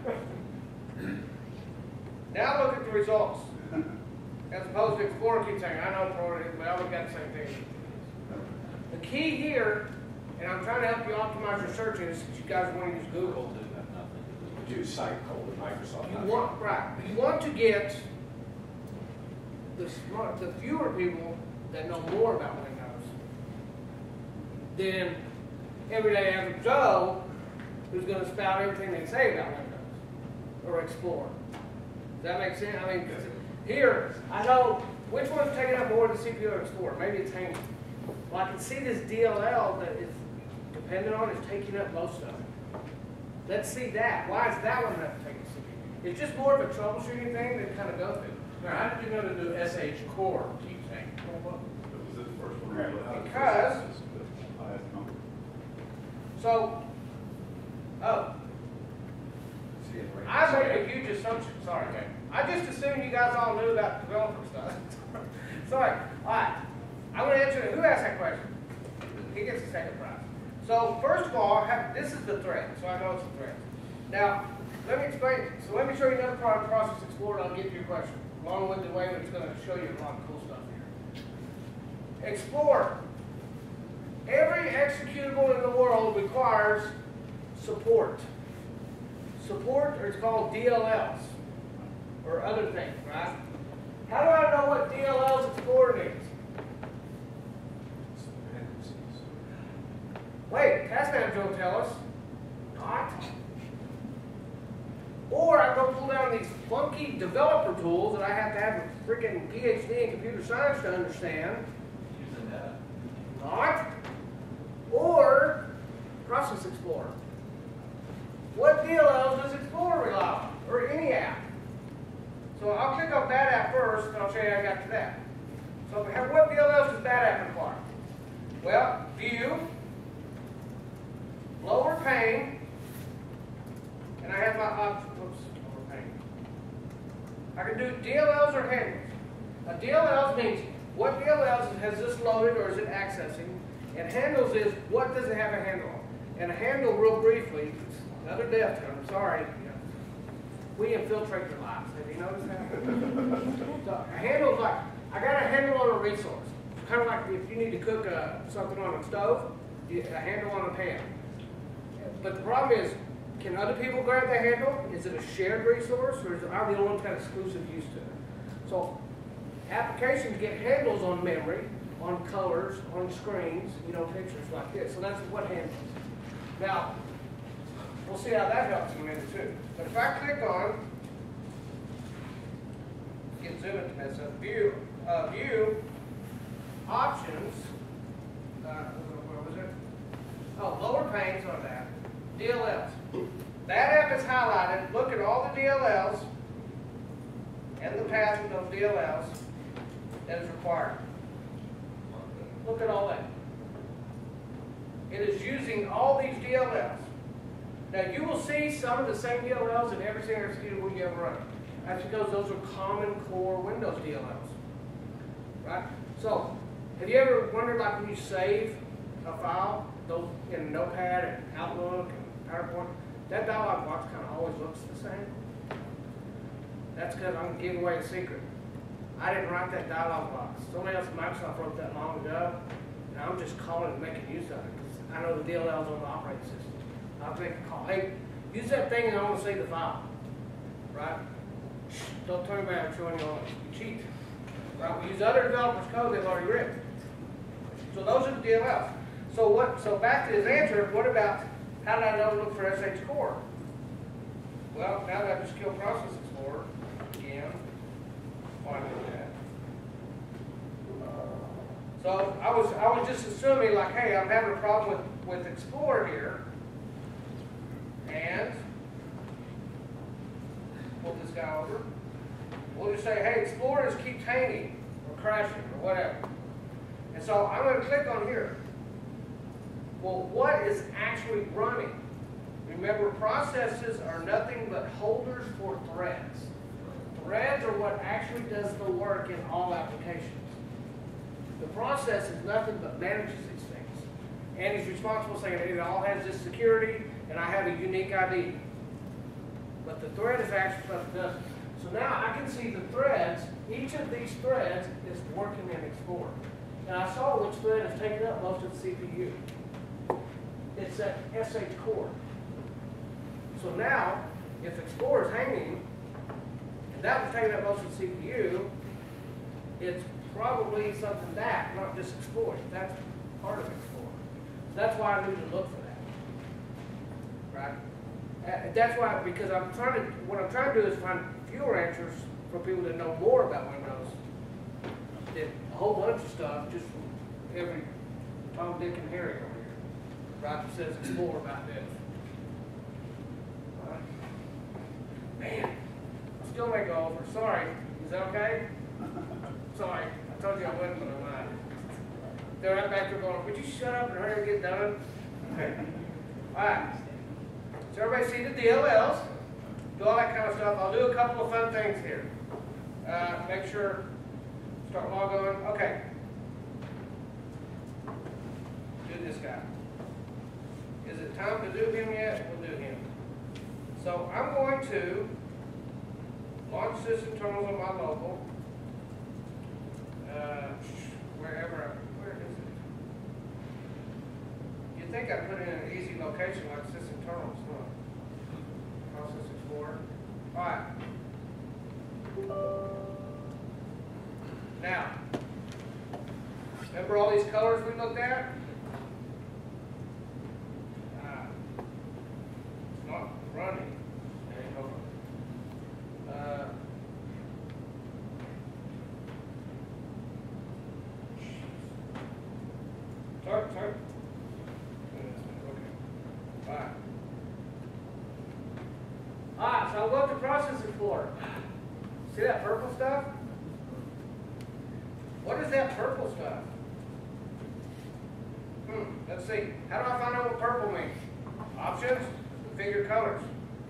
Now look at the results. As opposed to Explorer keeps saying, I know Explorer, well, we got the same thing. The key here, and I'm trying to help you optimize your search is that you guys want to use Google. Google did have nothing to do with site code with Microsoft. You want, right, you want to get the smart, the fewer people that know more about Windows than everyday average Joe who's going to spout everything they say about Windows or Explorer. Does that make sense? I mean, here, I know which one's taking up more of the C P U or Explorer. Maybe it's hanging. Well, I can see this D L L that is dependent on is taking up most of it. Let's see that. Why is that one not taking C P U? It's just more of a troubleshooting thing that kind of go through. Now, how did you know to do S H core keep saying? It was the first one. we looked at. Because- The highest number. So, oh, See it right I there. made a huge assumption. Sorry. I just assumed you guys all knew about developer stuff. Sorry. All right. I'm going to answer it. Who asked that question? He gets the second prize. So first of all, have, this is the thread, so I know it's a thread. Now, let me explain. So let me show you another part of Process Explorer, and I'll get to your question. Along with the way that it's going to show you a lot of cool stuff here. Explorer. Every executable in the world requires support. Support, or it's called D L Ls, or other things, right? How do I know what D L Ls Explorer needs? Dependencies. Wait, Task Manager will tell us. Not. Or I go pull down these funky developer tools that I have to have a freaking P H D in computer science to understand. Using that. Not. Or Process Explorer. What D L Ls does Explorer rely on? Or any app? So I'll click on that app first, and I'll show you how I got to that. So we have, what D L Ls does that app require? Well, view, lower pane, and I have my option. Whoops, lower pane. I can do D L Ls or handles. Now, D L Ls means what D L Ls has this loaded or is it accessing? And handles is what does it have a handle on? And a handle, real briefly, another death term, sorry. We infiltrate their lives. Have you noticed that? So a handle is like, I got a handle on a resource. Kind of like if you need to cook uh, something on a stove, you, a handle on a pan. But the problem is, can other people grab the handle? Is it a shared resource, or is it, are the only ones got exclusive use to it? So applications get handles on memory, on colors, on screens, you know, pictures like this. So that's what handles. Now, we'll see how that helps in a minute too. But if I click on, get zoom it to mess up, view, uh, view, options, uh, where was it? Oh, lower pane, on that, D L Ls. That app is highlighted. Look at all the D L Ls and the paths with those D L Ls that is required. Look at all that. It is using all these D L Ls. Now you will see some of the same D L Ls in every single executable you ever run. That's because those are common core Windows D L Ls. Right? So, have you ever wondered, like when you save a file, those in Notepad and Outlook and PowerPoint, that dialog box kind of always looks the same? That's because I'm giving away a secret. I didn't write that dialog box. Somebody else at Microsoft wrote that long ago, and I'm just calling and making use of it because I know the D L Ls on the operating system. I'll make a call. Hey, use that thing and I want to save the file. Right? Shh, don't turn around and show anyone else. You cheat. Right? We use other developers' code they've already written. So those are the D L Ls. So what? So back to his answer. What about how did I know to look for S H core? Well, now that I just kill Process Explorer again, why do that? So I was I was just assuming like, hey, I'm having a problem with with Explorer here, and pull this guy over. We'll just say, hey, Explorer just keeps hanging or crashing or whatever. And so I'm going to click on here. Well, what is actually running? Remember, processes are nothing but holders for threads. Threads are what actually does the work in all applications. The process is nothing but manages these things. And he's responsible saying it all has this security and I have a unique I D. But the thread is actually stuff that does it. So now I can see the threads. Each of these threads is working in Explorer. And I saw which thread is taking up most of the C P U. It's that S H core. So now, if Explorer is hanging, and that was taking up most of the C P U, it's probably something that, not just Explorer. That's part of Explorer. So that's why I need to look for that. Right? Uh, that's why, because I'm trying to, what I'm trying to do is find fewer answers for people that know more about Windows than a whole bunch of stuff just from every Tom, Dick, and Harry over here. Right? That says Explorer about this. Right? Man, I still may go over. Sorry. Is that okay? Sorry. I told you I wouldn't, but I'm not. They're right back there going, would you shut up and hurry and get done? Okay. All right. So everybody see the D L Ls, do all that kind of stuff. I'll do a couple of fun things here. Uh, make sure, start log on. Okay. Do this guy. Is it time to do him yet? We'll do him. So I'm going to launch system terminals on my local. Uh, wherever, where is it? You'd think I'd put it in an easy location like system terminals, huh? Process Explorer. All right. Now, remember all these colors we looked at? Uh, it's not running. Okay, hold on. Uh, sorry, sorry. Okay. All right. All right, so I'll go to Process Explorer. See that purple stuff? What is that purple stuff? Hmm, let's see. How do I find out what purple means? Options, configure colors.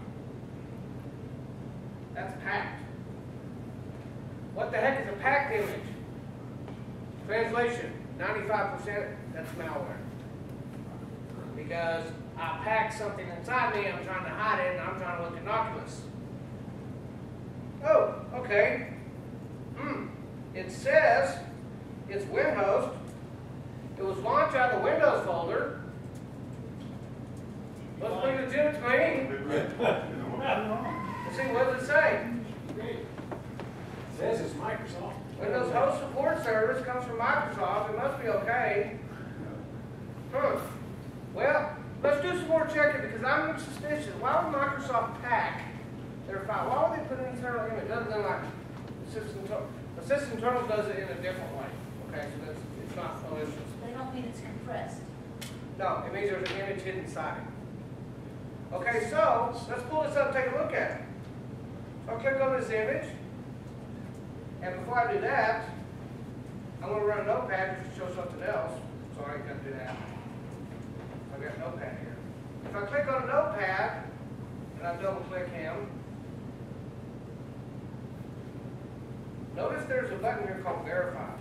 That's packed. What the heck is a packed image? Translation, ninety-five percent, that's malware. Because I packed something inside me, I'm trying to hide it, and I'm trying to look innocuous. Oh, okay. Hmm. It says it's WinHost. It was launched out of the Windows folder. Must be legitimate to me. Let's see, what does it say? It says it's Microsoft. Windows Host Support Service comes from Microsoft. It must be okay. Huh. Well, let's do some more checking because I'm suspicious. Why would Microsoft pack their file? Why would they put an internal image other than like the system internal? The system internal does it in a different way. Okay, so that's it's not malicious. They don't mean it's compressed. No, it means there's an image hidden inside it. Okay, so let's pull this up and take a look at it. So I'll click on this image. And before I do that, I'm going to run a notepad just to show something else. So I ain't got to do that. I've got a notepad here. If I click on a notepad and I double click him, notice there's a button here called verify.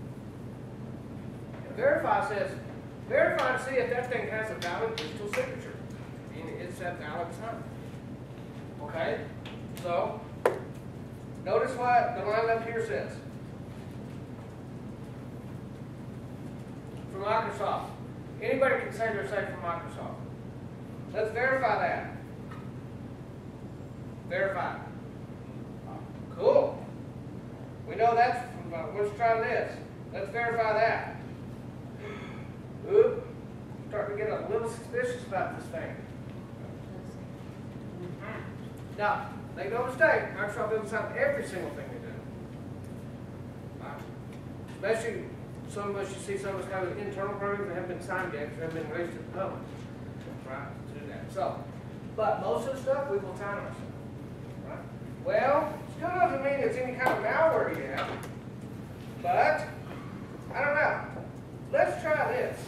And verify says, verify to see if that thing has a valid digital signature. I mean, it's that valid sign. Okay? So, notice what the line up here says. From Microsoft. Anybody can say they're safe from Microsoft. Let's verify that. Verify. Cool. We know that's from, uh, let's try this. Let's verify that. Oop, starting to get a little suspicious about this thing. Now, make no mistake, Microsoft doesn't sign every single thing they do. Right? Especially some of us, you see some of us have internal programs that haven't been signed yet, because they haven't been released to the public. Right, to do that. So, but most of the stuff we will sign ourselves. Right? Well, still doesn't mean it's any kind of malware yet. But, I don't know. Let's try this.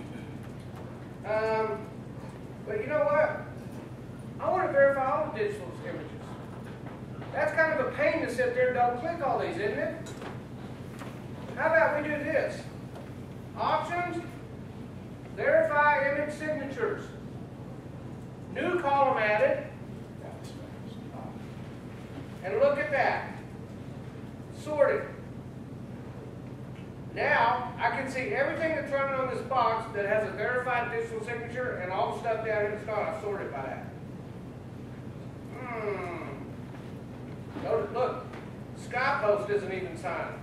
Um, but you know what? I want to verify all the digital images. That's kind of a pain to sit there and double click all these, isn't it? How about we do this? Options, verify image signatures. New column added. And look at that. Sorted. Now, I can see everything that's running on this box that has a verified digital signature and all the stuff down here that's not. I've sorted by that. Hmm. Notice, look, SkyPost isn't even signed.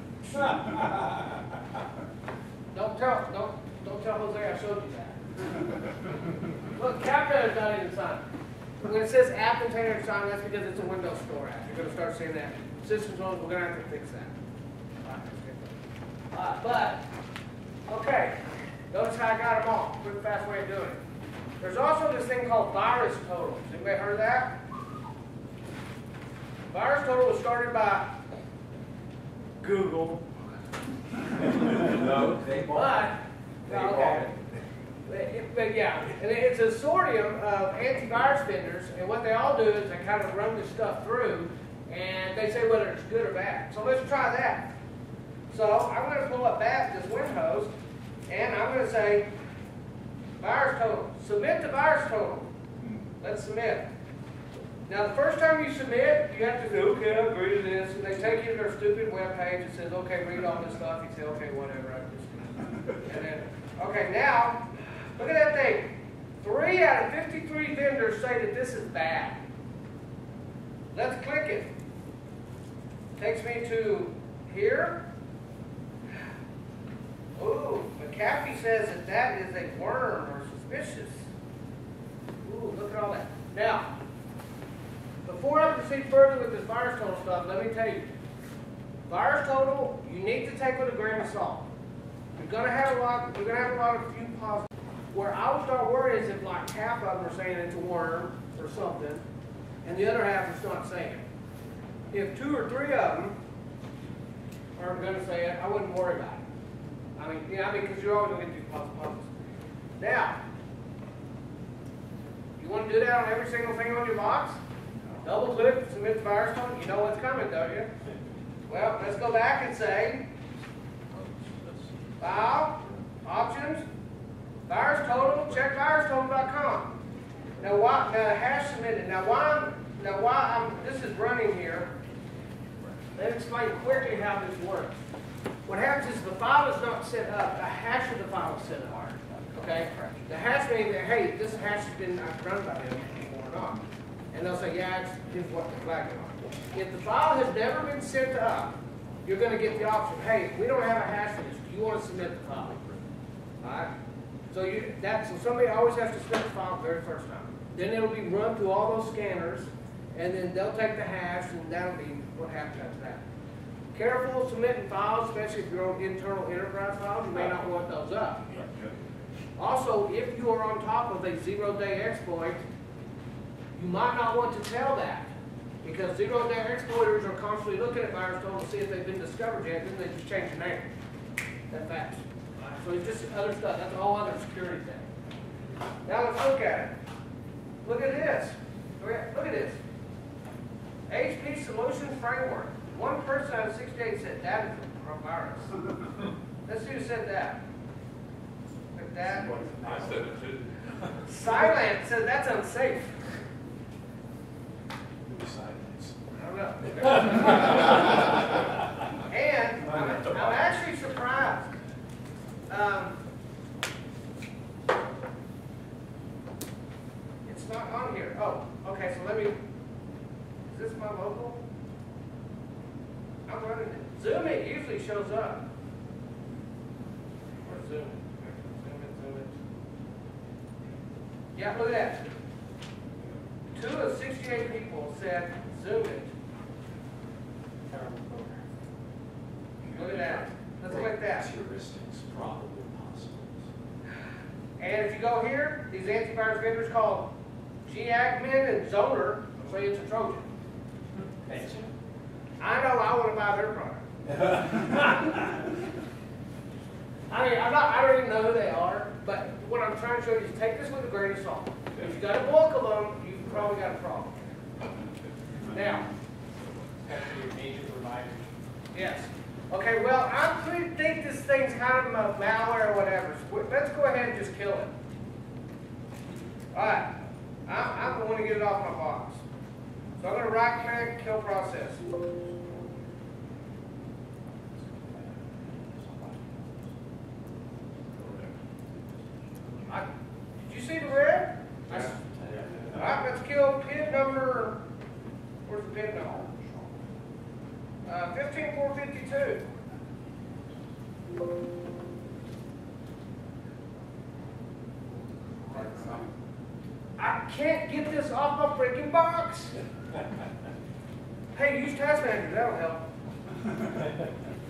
Don't tell, don't, don't tell Jose I showed you that. Look, CapCut is not even signed. When it says app container is signed, that's because it's a Windows Store app. You're going to start seeing that. Systems ones, we're going to have to fix that. Uh, but, okay, notice how I got them all. Quick, fast way of doing it. There's also this thing called Virus Totals. Anybody heard of that? Virus Total was started by Google. No, they But, bought They okay. bought it. But, but yeah, and it's a consortium of antivirus vendors, and what they all do is they kind of run this stuff through, and they say whether it's good or bad. So let's try that. So I'm going to pull up back this Windows, and I'm going to say virus total. Submit the virus total. Let's submit. Now the first time you submit, you have to say, okay, I agree to this, and they take you to their stupid web page that says, okay, read all this stuff. You say, okay, whatever. I just and then, okay, now look at that thing. Three out of fifty-three vendors say that this is bad. Let's click it. Takes me to here. Ooh, McAfee says that that is a worm or suspicious. Ooh, look at all that. Now, before I proceed further with this virus total stuff, let me tell you, virus total, you need to take with a grain of salt. You're gonna have a lot, you're gonna have a lot of few positives. Where I would start worrying is if like half of them are saying it's a worm or something, and the other half is not saying it. If two or three of them aren't gonna say it, I wouldn't worry about it. I mean, yeah, I mean, because you're always going to get two positives. Now, you want to do that on every single thing on your box? Double click, submit the virus total. You know what's coming, don't you? Well, let's go back and say, File, Options, Virus Total, check virus total dot com. Now, why? Now, the hash submitted. Now, why? Now, why? I'm, this is running here. Let me explain quickly how this works. What happens is the file is not set up, the hash of the file is set up. Okay? The hash means that, hey, this hash has been run by them before or not. And they'll say, yeah, it's, here's what the flag is. If the file has never been sent up, you're going to get the option, hey, we don't have a hash for this. Do you want to submit the file? Alright? So you that so somebody always has to submit the file the very first time. Then it'll be run through all those scanners, and then they'll take the hash, and that'll be what happens after that. Careful submitting files, especially if you're on internal enterprise files, you may not want those up. Also, if you are on top of a zero-day exploit, you might not want to tell that, because zero-day exploiters are constantly looking at virus total to see if they've been discovered yet, then they just change the name. That fast. So it's just other stuff. That's a whole other security thing. Now let's look at it. Look at this. Look at this. H P Solutions Framework. One person out of sixty-eight said that is a virus. Let's see who said that. Like that. I said it too. Silent said that's unsafe. Silence. I don't know. And I'm, I'm actually surprised. Um, it's not on here. Oh, okay, so let me, is this my local? I'm running it. Zoom it usually shows up. Where's Zoom? Yeah, look at that. Two of sixty-eight people said zoom it. Terrible program. Look at that. Let's click that. Heuristics, probable possibles. And if you go here, these antivirus vendors called G-Admin and Zoner say it's a Trojan. Thanks. I know I want to buy their product. I mean, I'm not, I don't even know who they are, but what I'm trying to show you is take this with a grain of salt. If you got a bulk of them, you've probably got a problem. Now, That's your major provider. yes. Okay, well, I pretty think this thing's kind of a malware or whatever. So let's go ahead and just kill it. All right. I'm, I'm going to get it off my box. So I'm going to right click, kill process. I, did you see the red? I s- All right, let's kill pin number, where's the pin number? Uh, fifteen four fifty-two. I can't get this off my freaking box. Hey, use Task Manager, that'll help.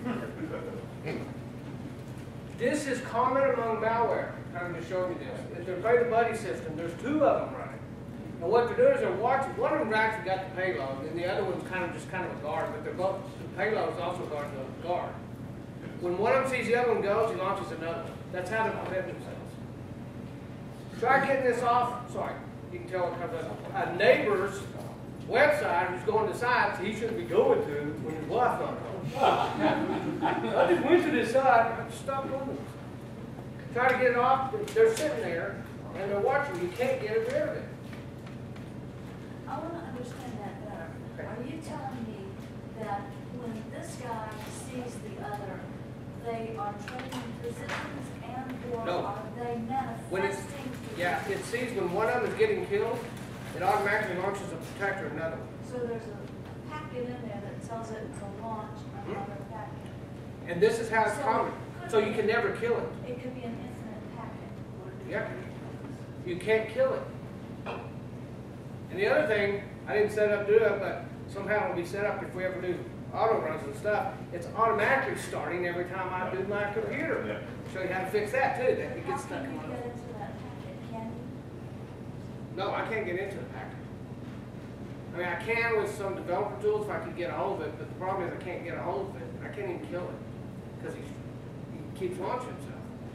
This is common among malware. I'm just showing you this. If they're Beta Buddy system, there's two of them running. And what they're doing is they're watching. One of them actually got the payload, and the other one's kind of just kind of a guard. But they're both. The payload is also guard the guard. When one of them sees the other one goes, he launches another one. That's how they protect themselves. Try getting this off. Sorry, you can tell it comes up. A neighbor's website who's going to sites he shouldn't be going to when his wife's on it. I just went to this site. I just stopped going. Try to get it off. They're sitting there and they're watching. You can't get rid of it. I want to understand that better. Are you telling me that when this guy sees the other, they are trading positions and or No. are they When it's, manifesting? yeah, it sees when one of them is getting killed, it automatically launches a protector of another one. So there's a packet in there that tells it to launch another packet. And this is how it's So- common. So you can never kill it. It could be an infinite packet. Yeah. You can't kill it. And the other thing, I didn't set up to do it, but somehow it'll be set up if we ever do auto runs and stuff. It's automatically starting every time I do my computer. Yeah. Show you how to fix that too, that it How gets stuck can in you one. get into that packet? Can you? No, I can't get into the packet. I mean, I can with some developer tools if I could get a hold of it, but the problem is I can't get a hold of it. I can't even kill it because he, he keeps launching himself.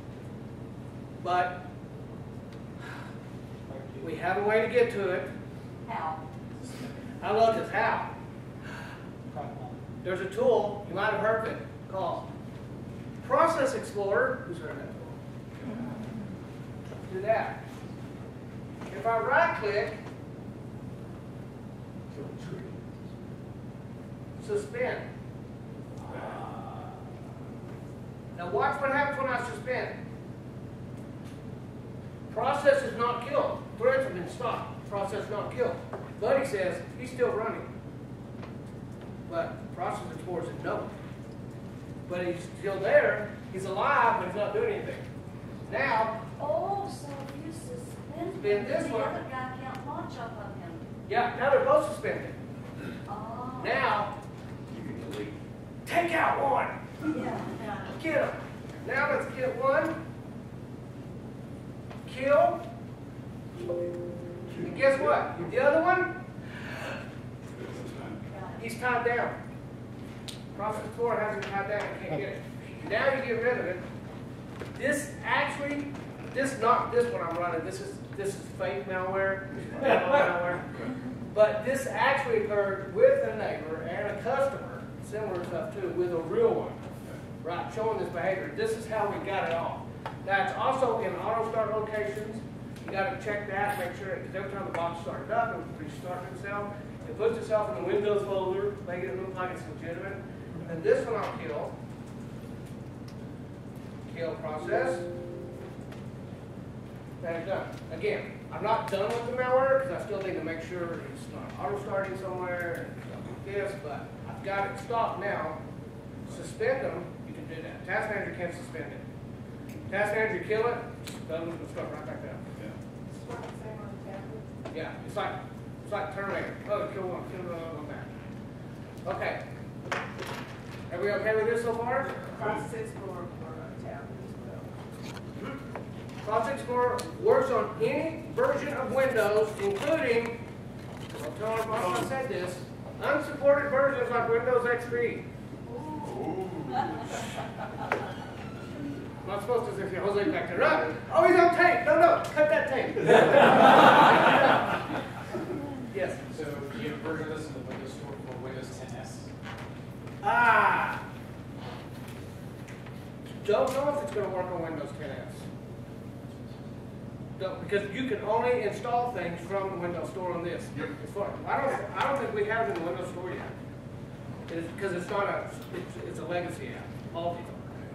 But we have a way to get to it. How? I love this. How? There's a tool, you might have heard of it, called Process Explorer. Who's heard of that tool? Do that. If I right click, suspend. Now watch what happens when I suspend. Process is not killed. Threads have been stopped. Process not killed. Buddy says he's still running. But Process Explorer said no. But he's still there. He's alive, but he's not doing anything. Now, Oh, so if you suspend Suspend him, this the one. other guy can't launch off of him. yeah, now they're both suspended. Oh. Now, You can delete. take out one. Yeah, yeah. Get him. Now let's get one. Kill. And guess what? The other one, Got it. he's tied down. Process Explorer has him tied down. You can't get it. Now you get rid of it. This actually, this not this one I'm running. This is this is fake malware. malware. But this actually occurred with a neighbor and a customer, similar stuff too, with a real one. Right, showing this behavior. This is how we got it off. Now it's also in auto start locations. You got to check that, make sure, because every time the box started up, it would restart itself. It puts itself in the Windows folder, making it look like it's legitimate. And this one I'll kill. Kill process. That's done. Again, I'm not done with the malware because I still need to make sure it's not auto starting somewhere and stuff like this, but I've got it stopped now. Suspend them, you can do that. Task Manager can't suspend it. Task Manager kill it, done, it'll start right back down. work the same on the tablet? Yeah, it's like, it's like Terminator. Oh, kill one, kill another one back. Okay. Are we okay with this so far? Process Explorer for a tablet as well. Process Explorer works on any version of Windows, including, I'll tell our boss I said this, unsupported versions like Windows X P. I'm not supposed to say Jose back there. Right? Oh, he's on tape. No, no, cut that tape. Yes. So do you have a version of this in the Windows Store for Windows ten S? Ah. Don't know if it's going to work on Windows ten S. Don't, because you can only install things from the Windows Store on this. Yep. As far, I don't. I don't think we have it in the Windows Store yet. It's because it's not a. It's, it's a legacy app. All these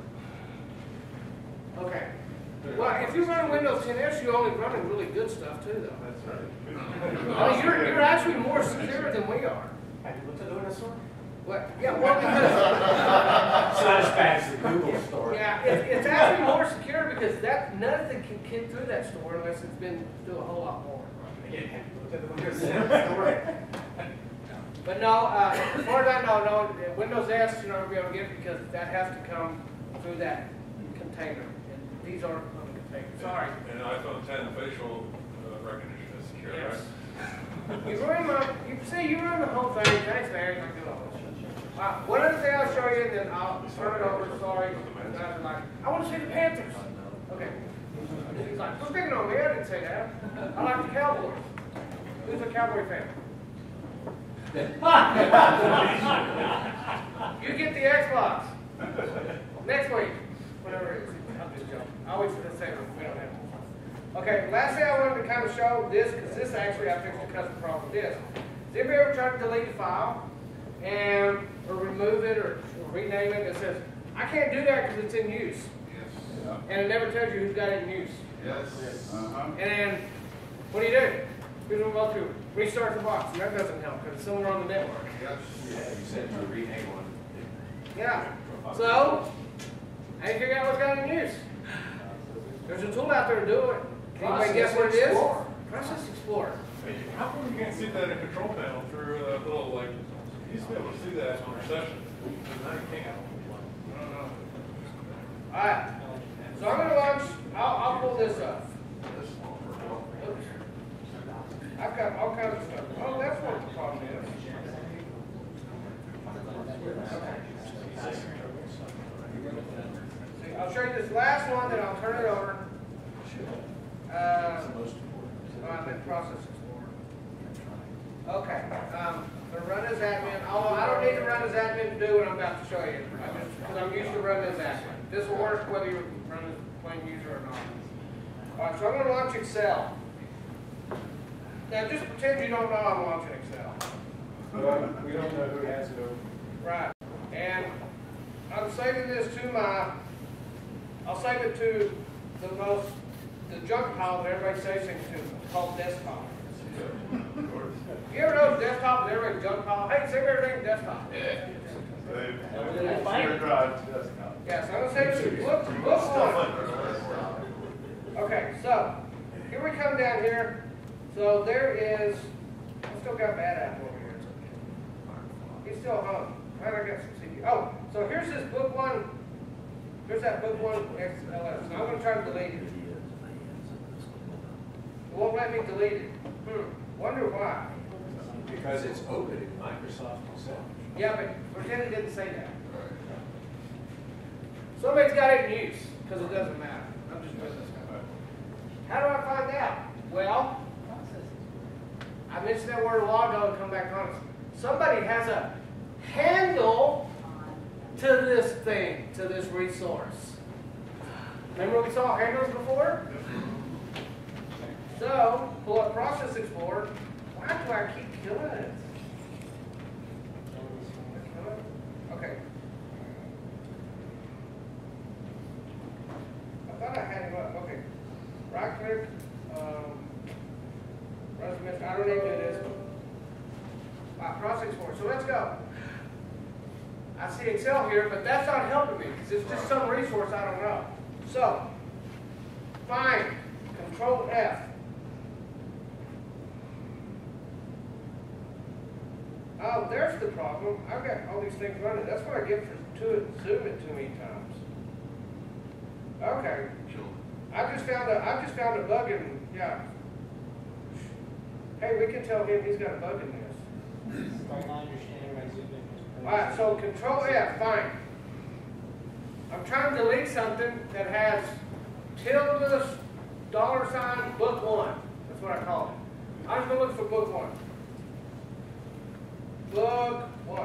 are. Okay. Well, if you run Windows ten S, you're only running really good stuff too, though. That's right. I mean, you're, you're actually more secure than we are. Have you looked at the Windows Store? What? Yeah. Well, because. It's not as bad as the Google Store. Yeah, it's, it's actually more secure because that nothing can get through that store unless it's been through a whole lot more. Again, have you looked at the Windows ten Store? But no, uh, as far as I know, no, uh, Windows S you're not gonna be able to get it because that has to come through that container. And these aren't on the container. Sorry. And iPhone ten facial uh, recognition is secure, Yes. right? You ruined my. You see, you ruined the whole thing. Thanks, Larry. I do all this. Uh, one other thing I'll show you, and then I'll turn it over. Sorry. And I was like, I want to see the Panthers. Okay. He's like, who's picking on me? I didn't say that. I like the Cowboys. Who's a Cowboy fan? You get the Xbox next week, whatever it is. I'm just joking. I always say we don't have it. Okay, last thing I wanted to kind of show this, because this actually I fixed a custom problem with this. Has anybody ever tried to delete a file and or remove it or, or rename it? It says, I can't do that because it's in use. Yes. And it never tells you who's got it in use. Yes. Uh-huh. And then, what do you do? People go through, restart the box, and that doesn't help because it's somewhere on the network. Yes. Yeah, you said to rename one. Yeah. So, how do you figure out what's got in use? There's a tool out there to do it. Can anybody guess what it is? Explorer. Process Explorer. Hey, how come you can't see that in control panel through a little, like, you used to be able to see that in your session, but now you can't. I don't know. Alright. So I'm gonna launch, I'll, I'll pull this up. Oops. I've got all kinds of stuff. Oh, that's what the problem is. See, I'll show you this last one, then I'll turn it over. Uh, oh, I meant Process Explorer. Okay, um, I'm gonna run as admin. Although I don't need to run as admin to do what I'm about to show you. I just, because I'm used to running as admin. This will work whether you run as plain user or not. Alright, so I'm gonna launch Excel. Now just pretend you don't know I'm launching Excel. Well, we don't know who has it over. Right. And I'm saving this to my, I'll save it to the most, the junk pile that everybody saves things to, called desktop. You ever know desktop and everybody's junk pile? Hey, save everything to desktop. Yeah. Yeah, Share drive to desktop. so I'm going to save it to book, book one. Okay, so here we come down here. So there is, I still got bad apple over here. He's still home. Right, I got some C D. Oh, so here's this book one. Here's that book one X L S. So I'm going to try to delete it. It won't let me delete it. Hmm. Wonder why. Because it's open in Microsoft itself. Yeah, but pretend it didn't say that. Somebody's got it in use, because it doesn't matter. I'm just doing this stuff. How do I find out? Well, I mentioned that word a while ago and come back on it. Somebody has a handle to this thing, to this resource. Remember we saw handles before? So, pull up Process Explorer. Why do I keep killing it? Okay. I thought I had him up. Okay. Right click. Um, resume. I don't need to do this. Uh, Process Explorer. So let's go. I see Excel here, but that's not helping me because it's just some resource I don't know. So, find, Control F. Oh, there's the problem. I've got all these things running. That's what I get for to zoom it too many times. Okay. I just found a, I just found a bug in, yeah. Hey, we can tell him he's got a bug in this. Right now, you're standing right zoom in. Alright, so control F, fine. I'm trying to delete something that has tilde, dollar sign, book one. That's what I call it. I'm just gonna look for book one. Book one.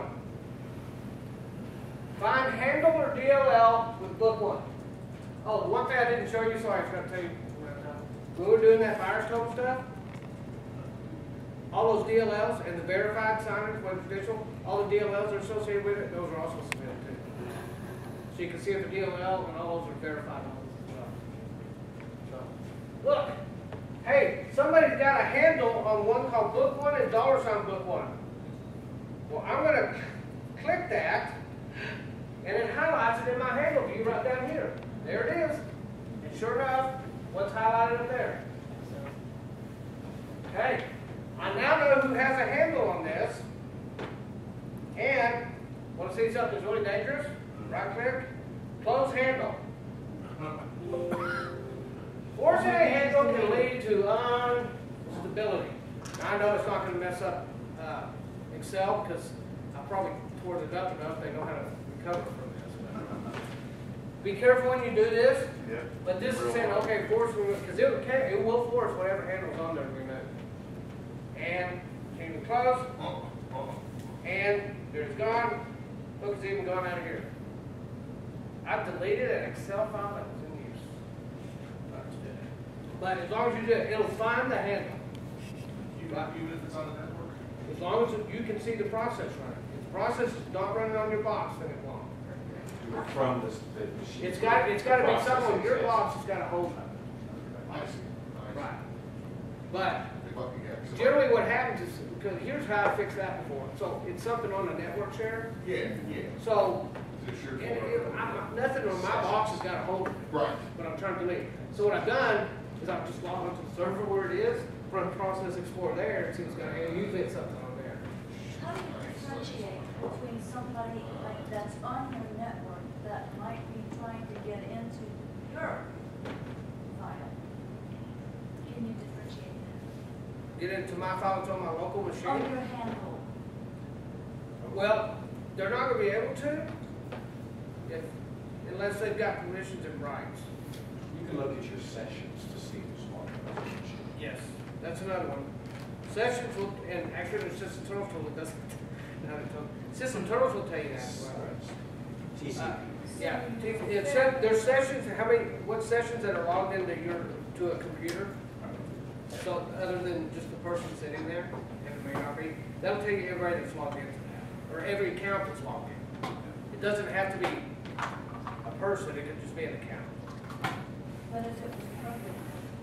Find handle or D L L with book one. Oh, the one thing I didn't show you, sorry, I was gonna tell you. When we were doing that Firestone stuff, all those D L Ls and the verified signage, when official, all the D L Ls are associated with it, those are also submitted too. So you can see if the D L L and all those are verified on those as well. So, look, hey, somebody's got a handle on one called book one and dollar sign book one. Well, I'm gonna click that, and it highlights it in my handle view right down here. There it is. And sure enough, what's highlighted up there? Okay. I now know who has a handle on this. And, want to see something that's really dangerous? Right click, close handle. Forcing a handle can lead to instability. Now, I know it's not going to mess up uh, Excel because I probably tore it up enough they know how to recover from this. Be careful when you do this. Yeah. But this is saying, okay, force because it, it will force whatever handle's on there to remove. And came to close, and there's gone. Look, it's even gone out of here. I've deleted an Excel file that was in use. But as long as you do it, it'll find the handle. Even, even if it's on the network? As long as you can see the process running. If the process is not running on your box, then it won't. Do it from this, the machine. It's got, it's got to be Process something on your exists. box that's got a hold of it. I see. I see. Right. But Good luck again. So- generally what happens is, because here's how I fixed that before. So it's something on the network share. Yeah, yeah. So Is it sure? it, it, I'm, nothing on my box has got a hold of it. Right. But I'm trying to delete. So what I've done is I've just logged onto the server where it is, run Process Explorer there, and see what's going on. Usually it's something on there. How do you differentiate between somebody like that's on your network that might be trying to get into your file? Can you differentiate that? Get into my file that's on my local On machine. your handle? Well, they're not going to be able to if, unless they've got permissions and rights. You can look at your sessions to see who's on the machine. Yes, that's another one. Sessions will, and actually the System Turtles tool doesn't, not a tool. System Turtles will tell you that as well. T C P. Uh, Yeah, T- it said, there's sessions, how many, what sessions that are logged into your, to a computer? So, other than just the person sitting there, and it may not be, that'll tell you everybody that's logged into that, or every account that's logged in. It doesn't have to be a person, it could just be an account. But if it was programmed,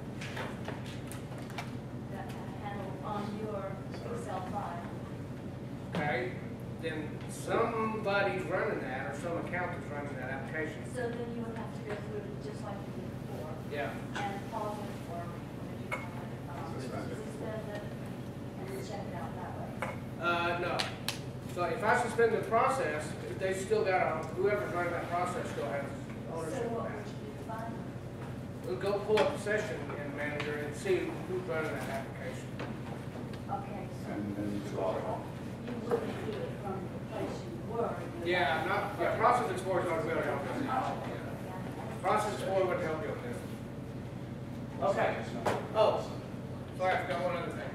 that handle on your Excel file, Okay, then somebody's running that, or some account is running that application. so then you would have to go through it just like you did before, Yeah, and pause it for when you find it, um, suspend it, and check it out that way. uh, no. So if I suspend the process, they still got, a- whoever's running that process still has So ownership of what that. would you do, find? We'll go pull up the session and manager and see who's running that application. Okay, so And then you log on. you wouldn't do it from the place you were. you Yeah, not, yeah, Process Explorer is not really help us. would- Yeah. Oh, yeah. Process Explorer would help you with this. Okay. Oh, sorry, I forgot one other thing.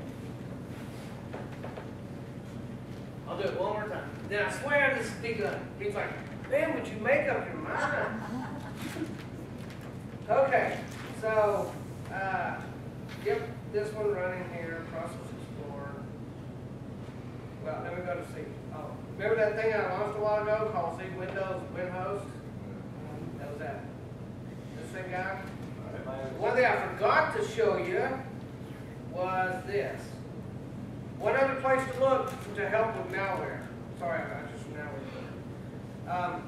I'll do it one more time. Then I swear this is big gun. He's like, man, would you make up your mind? Okay, so, uh, get this one running here, Process Explorer. Well, let me go to see. Oh, remember that thing I launched a while ago called See Windows WinHost? That was that. This thing guy. One thing I forgot to show you was this. One other place to look to help with malware. Sorry, I just malware. Um,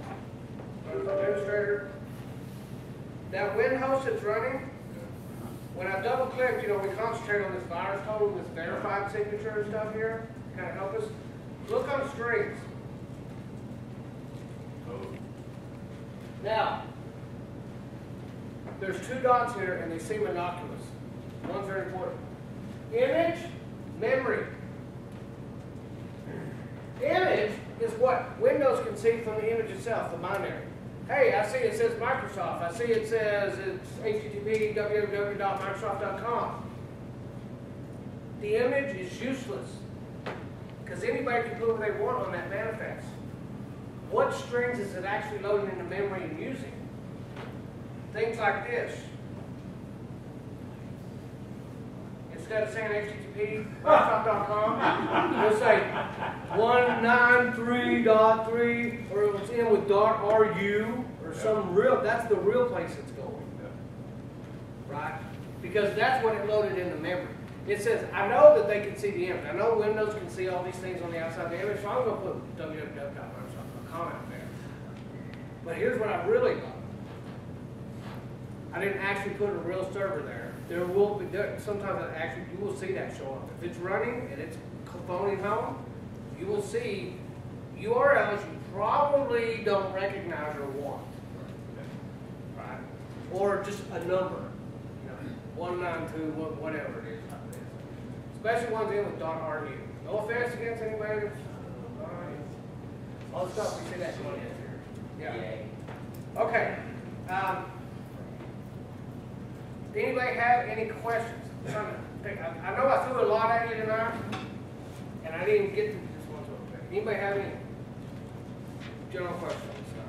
Administrator, that WinHost that's running, when I double click, you know, we concentrate on this virus total, this verified signature and stuff here, kind of help us. Look on strings. Oh, Now, there's two dots here and they seem innocuous. One's very important. Image, memory. Image is what Windows can see from the image itself, the binary. Hey, I see it says Microsoft. I see it says it's H T T P w w w dot microsoft dot com. The image is useless because anybody can put what they want on that manifest. What strings is it actually loading into memory and using? Things like this. Instead of saying H T T P microsoft dot com, it'll say one ninety-three dot three, or it'll end with .ru, or some real, that's the real place it's going. Right? Because that's what it loaded into memory. It says, I know that they can see the image. I know Windows can see all these things on the outside of the image, so I'm going to put w w w dot microsoft dot com out there. But here's what I really love. I didn't actually put a real server there. There will be, there, sometimes I actually, you will see that show up. If it's running and it's phoning home, you will see U R Ls you probably don't recognize or want. Right? Or just a number. You know, one ninety-two, whatever it is. Especially ones in with .ru. No offense against anybody that's uh, all the stuff we see that going in here. Yeah. Okay. Um, Anybody have any questions? I'm trying to think. I, I know I threw a lot at you tonight, and I didn't get to this one. Anybody have any general questions?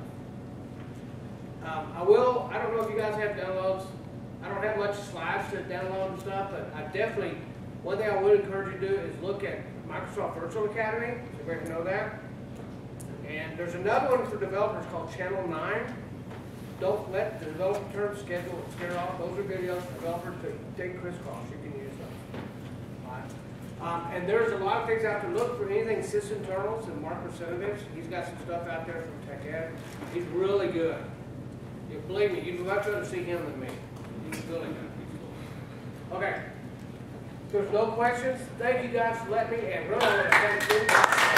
Um, I will. I don't know if you guys have downloads. I don't have much slides to download and stuff, but I definitely. One thing I would encourage you to do is look at Microsoft Virtual Academy. So everybody can know that. And there's another one for developers called Channel nine. Don't let the developer term schedule scare off. Those are videos for developers to take crisscross. You can use those. All right. Um, and there's a lot of things out there. Look for anything sysinternals and Mark Rusinovich. He's got some stuff out there from TechEd. He's really good. You believe me, you'd much rather see him than me. He's really good. Okay. If there's no questions, thank you guys for letting me, and really, I want to thank you.